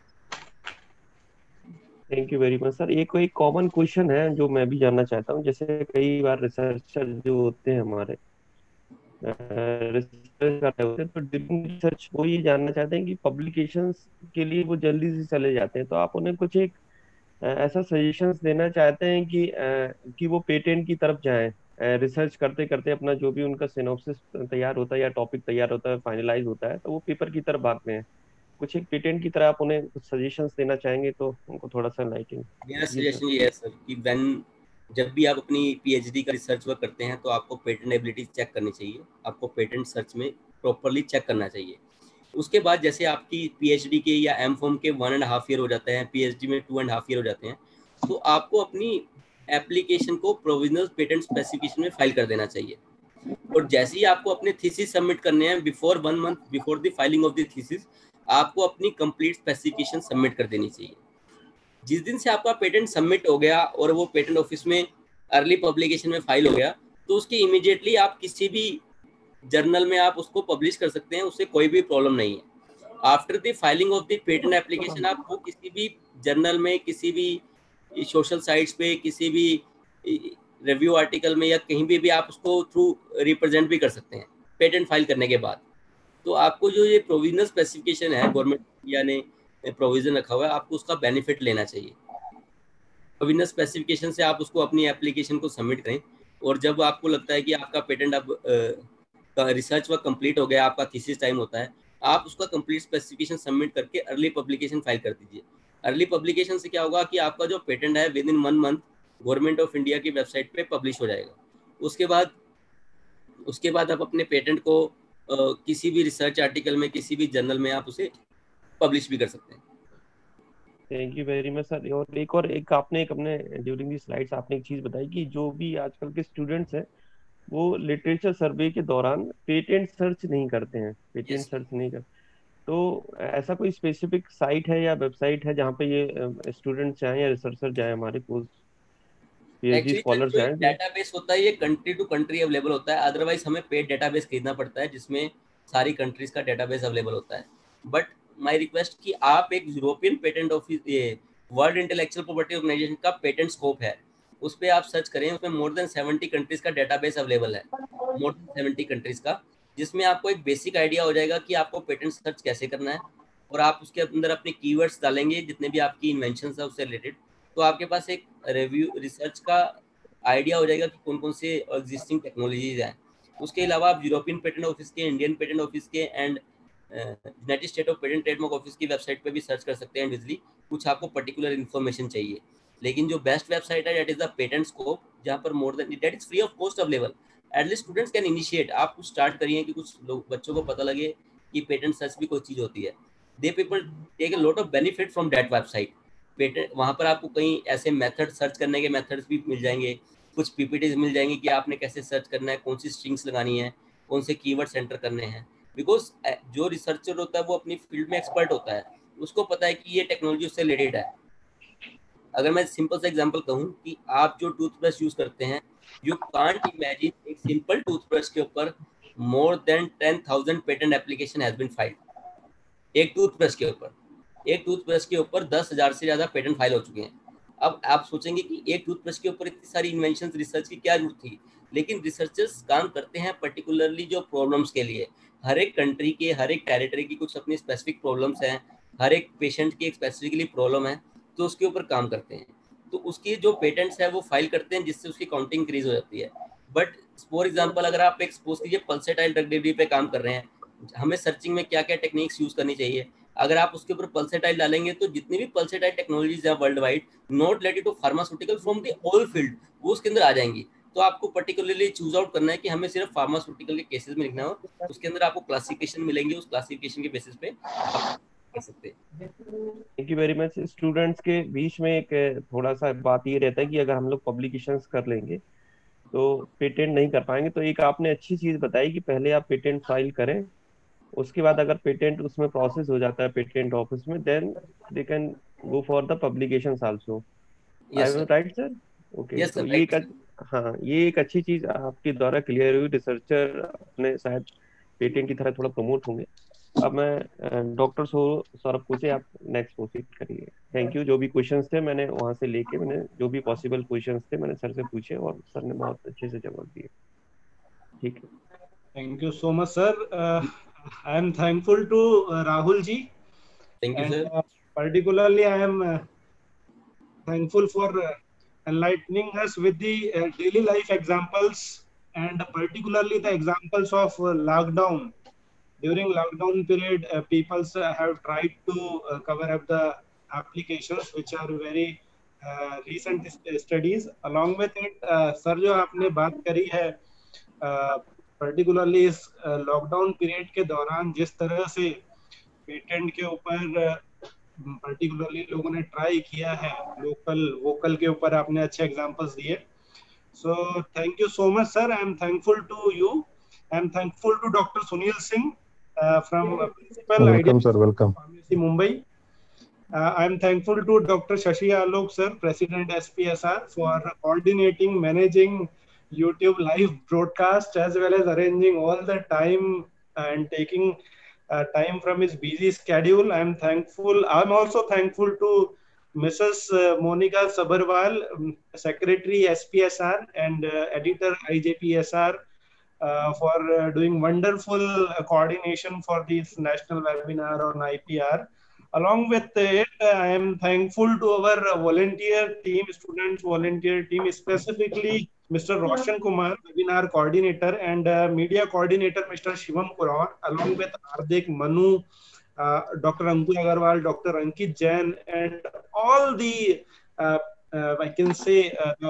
Thank you very much sir. ये कोई कॉमन क्वेश्चन है जो मैं भी जानना चाहता हूँ. जैसे कई बार रिसर्चर जो होते हैं हमारे रिसर्च कर रहे होते हैं तो ड्यूरिंग रिसर्च वो ये जानना चाहते हैं कि पब्लिकेशंस के लिए वो जल्दी से चले जाते हैं, तो आप उन्हें कुछ एक ऐसा सजेशंस देना चाहते हैं कि वो पेटेंट की तरफ जाएं. रिसर्च करते करते अपना जो भी उनका सिनॉप्सिस तैयार होता है या टॉपिक तैयार होता है, फाइनलाइज होता है, तो वो पेपर की तरफ भागते हैं. कुछ एक पेटेंट की तरह आप उन्हें कुछ सजेशंस देना चाहेंगे तो उनको थोड़ा सा लाइटिंग. मेरा सजेशन ये है सर कि व्हेन जब भी आप अपनी पीएचडी का रिसर्च वर्क करते हैं तो आपको पेटेंटेबिलिटी चेक करनी चाहिए, आपको पेटेंट सर्च में प्रॉपरली चेक करना चाहिए। उसके बाद जैसे आपकी पीएचडी के या एमफॉर्म के 1.5 ईयर हो जाते हैं, पीएचडी में 2.5 ईयर हो जाते हैं, तो आपको अपनी एप्लीकेशन को प्रोविजनल पेटेंट स्पेसिफिकेशन में फाइल कर देना चाहिए। और जैसे ही आपको अपने थीसिस सबमिट करने हैं, before 1 month before the filing of the thesis आपको अपनी कंप्लीट स्पेसिफिकेशन सबमिट कर देनी चाहिए। जिस दिन से आपका पेटेंट सबमिट हो गया और वो पेटेंट ऑफिस में अर्ली पब्लिकेशन में फाइल हो गया, तो उसके इमीडिएटली आप किसी भी जर्नल में आप उसको पब्लिश कर सकते हैं, उससे कोई भी प्रॉब्लम नहीं है। After the filing of the patent application आप वो किसी भी जर्नल में, किसी भी सोशल साइट्स पे, किसी भी रिव्यू आर्टिकल में या कहीं भी आप उसको थ्रू रिप्रेजेंट भी कर सकते हैं पेटेंट फाइल करने के बाद। तो आपको जो ये प्रोविजनल स्पेसिफिकेशन है गवर्नमेंट इंडिया ने प्रोविजन रखा हुआ है, आपको उसका बेनिफिट लेना चाहिए। प्रोविजनल स्पेसिफिकेशन से आप उसको अपनी एप्लीकेशन को सबमिट करें, और जब आपको लगता है कि आपका पेटेंट अब रिसर्च वर्क कंप्लीट हो गया, आपका थीसिस टाइम होता है, आप उसका कंप्लीट स्पेसिफिकेशन सबमिट करके अर्ली पब्लिकेशन फाइल कर दीजिए। अर्ली पब्लिकेशन से क्या होगा कि आपका जो पेटेंट है within 1 month government of India की वेबसाइट पे पब्लिश हो जाएगा। उसके बाद आप अपने पेटेंट को किसी भी रिसर्च आर्टिकल में, किसी भी जर्नल में आप उसे पब्लिश भी कर सकते हैं। Thank you very much sir. और एक आपने अपने ड्यूरिंग दी स्लाइड्स आपने एक चीज बताई कि जो भी आजकल के स्टूडेंट्स हैं वो लिटरेचर सर्वे के दौरान पेटेंट सर्च नहीं करते हैं, तो ऐसा कोई स्पेसिफिक साइट है या वेबसाइट है जहाँ पे ये स्टूडेंट्स जाएं या रिसर्चर जाएं, हमारे पोस्ट पीएचडी स्कॉलर जो जाएं? डेटाबेस होता है ये कंट्री टू कंट्री अवेलेबल होता है, अदरवाइज हमें पेड डेटाबेस खरीदना पड़ता है जिसमें सारी कंट्रीज का डेटाबेस अवेलेबल होता है। बट माय रिक्वेस्ट कि आप एक यूरोपियन पेटेंट ऑफिस, ये वर्ल्ड इंटेलेक्चुअल प्रॉपर्टी ऑर्गेनाइजेशन का पेटेंट स्कोप है, उस पर आप सर्च करें, उसमें मोर देन 70 कंट्रीज का डेटाबेस अवेलेबल है, मोर देन 70 कंट्रीज का, जिसमें आपको एक बेसिक आइडिया हो जाएगा कि आपको पेटेंट सर्च कैसे करना है। और आप उसके अंदर अपने कीवर्ड्स डालेंगे जितने भी आपकी इन्वेंशन है उससे रिलेटेड, तो आपके पास एक रिव्यू रिसर्च का आइडिया हो जाएगा कि कौन कौन से एग्जिस्टिंग टेक्नोलॉजीज हैं। उसके अलावा आप यूरोपियन पेटेंट ऑफिस के, इंडियन पेटेंट ऑफिस के and united state of patent trademark office की वेबसाइट पे भी सर्च कर सकते हैं इजीली, कुछ आपको पर्टिकुलर इन्फॉर्मेशन चाहिए। लेकिन जो बेस्ट वेबसाइट है that is the patent scope, जहाँ पर more than that is free of cost available, at least students can initiate. आप कुछ स्टार्ट करिए कि कुछ लोग बच्चों को पता लगे कि पेटेंट सर्च भी कोई चीज़ होती है। They people take a lot of benefit from that website. Patent वहाँ पर आपको कई ऐसे मेथड, सर्च करने के मेथड्स भी मिल जाएंगे, कुछ पीपीटीज मिल जाएंगी कि आपने कैसे सर्च करना है, कौन सी स्ट्रिंग्स लगानी है, कौन से कीवर्ड्स एंटर करने हैं। बिकॉज जो रिसर्चर होता है वो अपनी फील्ड में एक्सपर्ट होता है, उसको पता है कि ये टेक्नोलॉजी उससे रिलेटेड है। अगर मैं सिंपल सा एग्जांपल कहूँ कि आप जो टूथब्रश यूज करते हैं, यू कांट इमेजिन एक सिंपल टूथब्रश के ऊपर more than 10,000 patent application has been filed. एक टूथब्रश के ऊपर 10,000 से ज्यादा पेटेंट फाइल हो चुके हैं। अब आप सोचेंगे कि एक टूथब्रश के ऊपर इतनी सारी इन्वेंशन रिसर्च की क्या जरूरत थी, लेकिन रिसर्चर्स काम करते हैं पर्टिकुलरली जो प्रॉब्लम्स के लिए। हर एक कंट्री के, हर एक टेरिटरी की कुछ अपनी स्पेसिफिक प्रॉब्लम्स हैं, हर एक पेशेंट की एक स्पेसिफिकली प्रॉब्लम है, तो उसके ऊपर काम करते हैं। तो उसकी जो पेटेंट्स है वो फाइल करते हैं, जिससे उसकी काउंटिंग इंक्रीज हो जाती है। बट फॉर एग्जाम्पल अगर आप एक सपोज कीजिए पल्सेटाइल ड्रग डिलीवरी पे काम कर रहे हैं, हमें सर्चिंग में क्या क्या टेक्निक्स यूज करनी चाहिए, अगर आप उसके ऊपर पल्सेटाइल डालेंगे तो जितनी भी पल्सेटाइल टेक्नोलॉजीज है world wide, not related to pharmaceutical from the all field, वो उसके अंदर आ जाएंगी। तो आपको पर्टिकुलरली चूज आउट करना है कि हमें सिर्फ फार्मास्यूटिकल के केसेस में लिखना हो, उसके अंदर आपको क्लासिफिकेशन मिलेंगे, उस क्लासिफिकेशन के बेसिस पे आप कर सकते हैं। Thank you very much. Students के बीच में एक थोड़ा सा बात ये रहता है कि अगर हम लोग पब्लिकेशंस कर लेंगे तो पेटेंट नहीं कर पाएंगे, तो एक आपने अच्छी चीज बताई कि पहले आप पेटेंट फाइल करें, उसके बाद अगर पेटेंट उसमें प्रोसेस हो जाता है पेटेंट ऑफिस में, then they can go for the publications also. I am right sir? Okay, yes तो सर, ये राइट। हाँ, ये एक अच्छी चीज आपके द्वारा क्लियर हुई। रिसर्चर अपने शायद पेटेंट की तरह थोड़ा प्रमोट होंगे। अब मैं डॉक्टर सौरभ पूछे, आप नेक्स्ट प्रोसीड करिए। Thank you. जो भी क्वेश्चंस थे मैंने वहां से लेके, मैंने जो भी पॉसिबल क्वेश्चंस थे मैंने सर से पूछे और सर ने बहुत अच्छे से जवाब दिए। ठीक है, Thank you so much, sir. I am thankful to Rahul ji, thank you and sir. particularly I am thankful for enlightening us with the daily life examples, and particularly the examples of lockdown. During lockdown period, people have tried to cover up the applications which are very recent studies. Along with it, sir जो आपने बात करी है particularly इस lockdown period के दौरान जिस तरह से पेटेंट के ऊपर पर्टिकुलरली लोगों ने ट्राई किया है, लोकल वोकल के ऊपर आपने अच्छे एग्जांपल्स दिए. So thank you so much, sir. I am thankful to you. I am thankful to Dr. Sunil Singh from Principal Welcome, Ideal sir. Welcome. Pharmacy, Mumbai. I am thankful to Dr. Shashi Alok, sir, President SPSR, for coordinating, managing YouTube live broadcast as well as arranging all the time and taking time from his busy schedule. I am thankful. I am also thankful to Mrs. Monica Sabarwal, Secretary SPSR and Editor IJPSR, for doing wonderful coordination for this national webinar on IPR. Along with it, I am thankful to our volunteer team, students volunteer team, specifically Mr. Roshan Kumar, webinar coordinator, and media coordinator, Mr. Shivam Kuran, along with Hardik, Manu, Dr. Ankur Agarwal, Dr. Ankit Jain, and all the, I can say,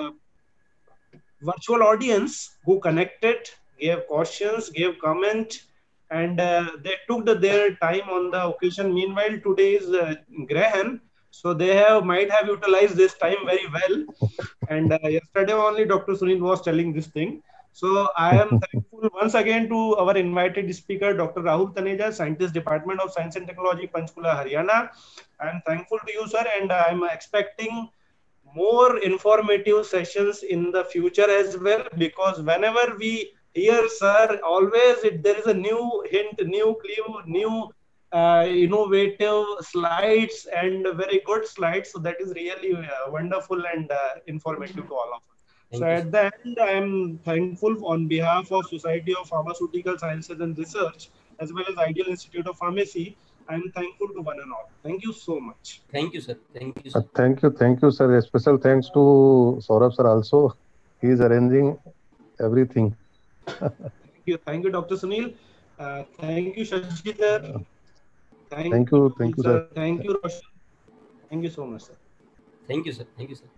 virtual audience who connected, gave questions, gave comment, and they took their time on the occasion. Meanwhile, today is Grahan, so they might have utilized this time very well. And yesterday only Dr. Sunil was telling this thing. So I am thankful once again to our invited speaker, Dr. Rahul Taneja, Scientist, Department of Science and Technology, Panchkula, Haryana. I am thankful to you, sir, and I am expecting more informative sessions in the future as well, because whenever we hear sir, always there is a new hint, new clue, new innovative slides and very good slides. So that is really wonderful and informative to all of us. So at the end, I am thankful on behalf of Society of Pharmaceutical Sciences and Research as well as Ideal Institute of Pharmacy. I am thankful to one and all. Thank you so much. Thank you, sir. Thank you, sir. Thank you, sir. A special thanks to Saurabh sir also. He is arranging everything. Thank you, Dr. Sunil. Thank you, Shashi sir. Thank you, sir. Thank you, Roshan. Thank you so much, sir. Thank you, sir. Thank you, sir.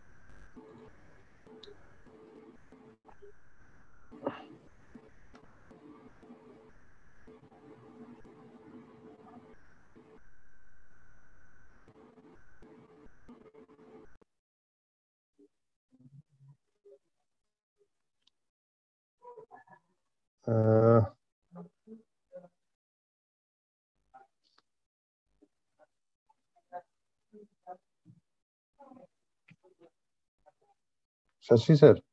Shashi sir.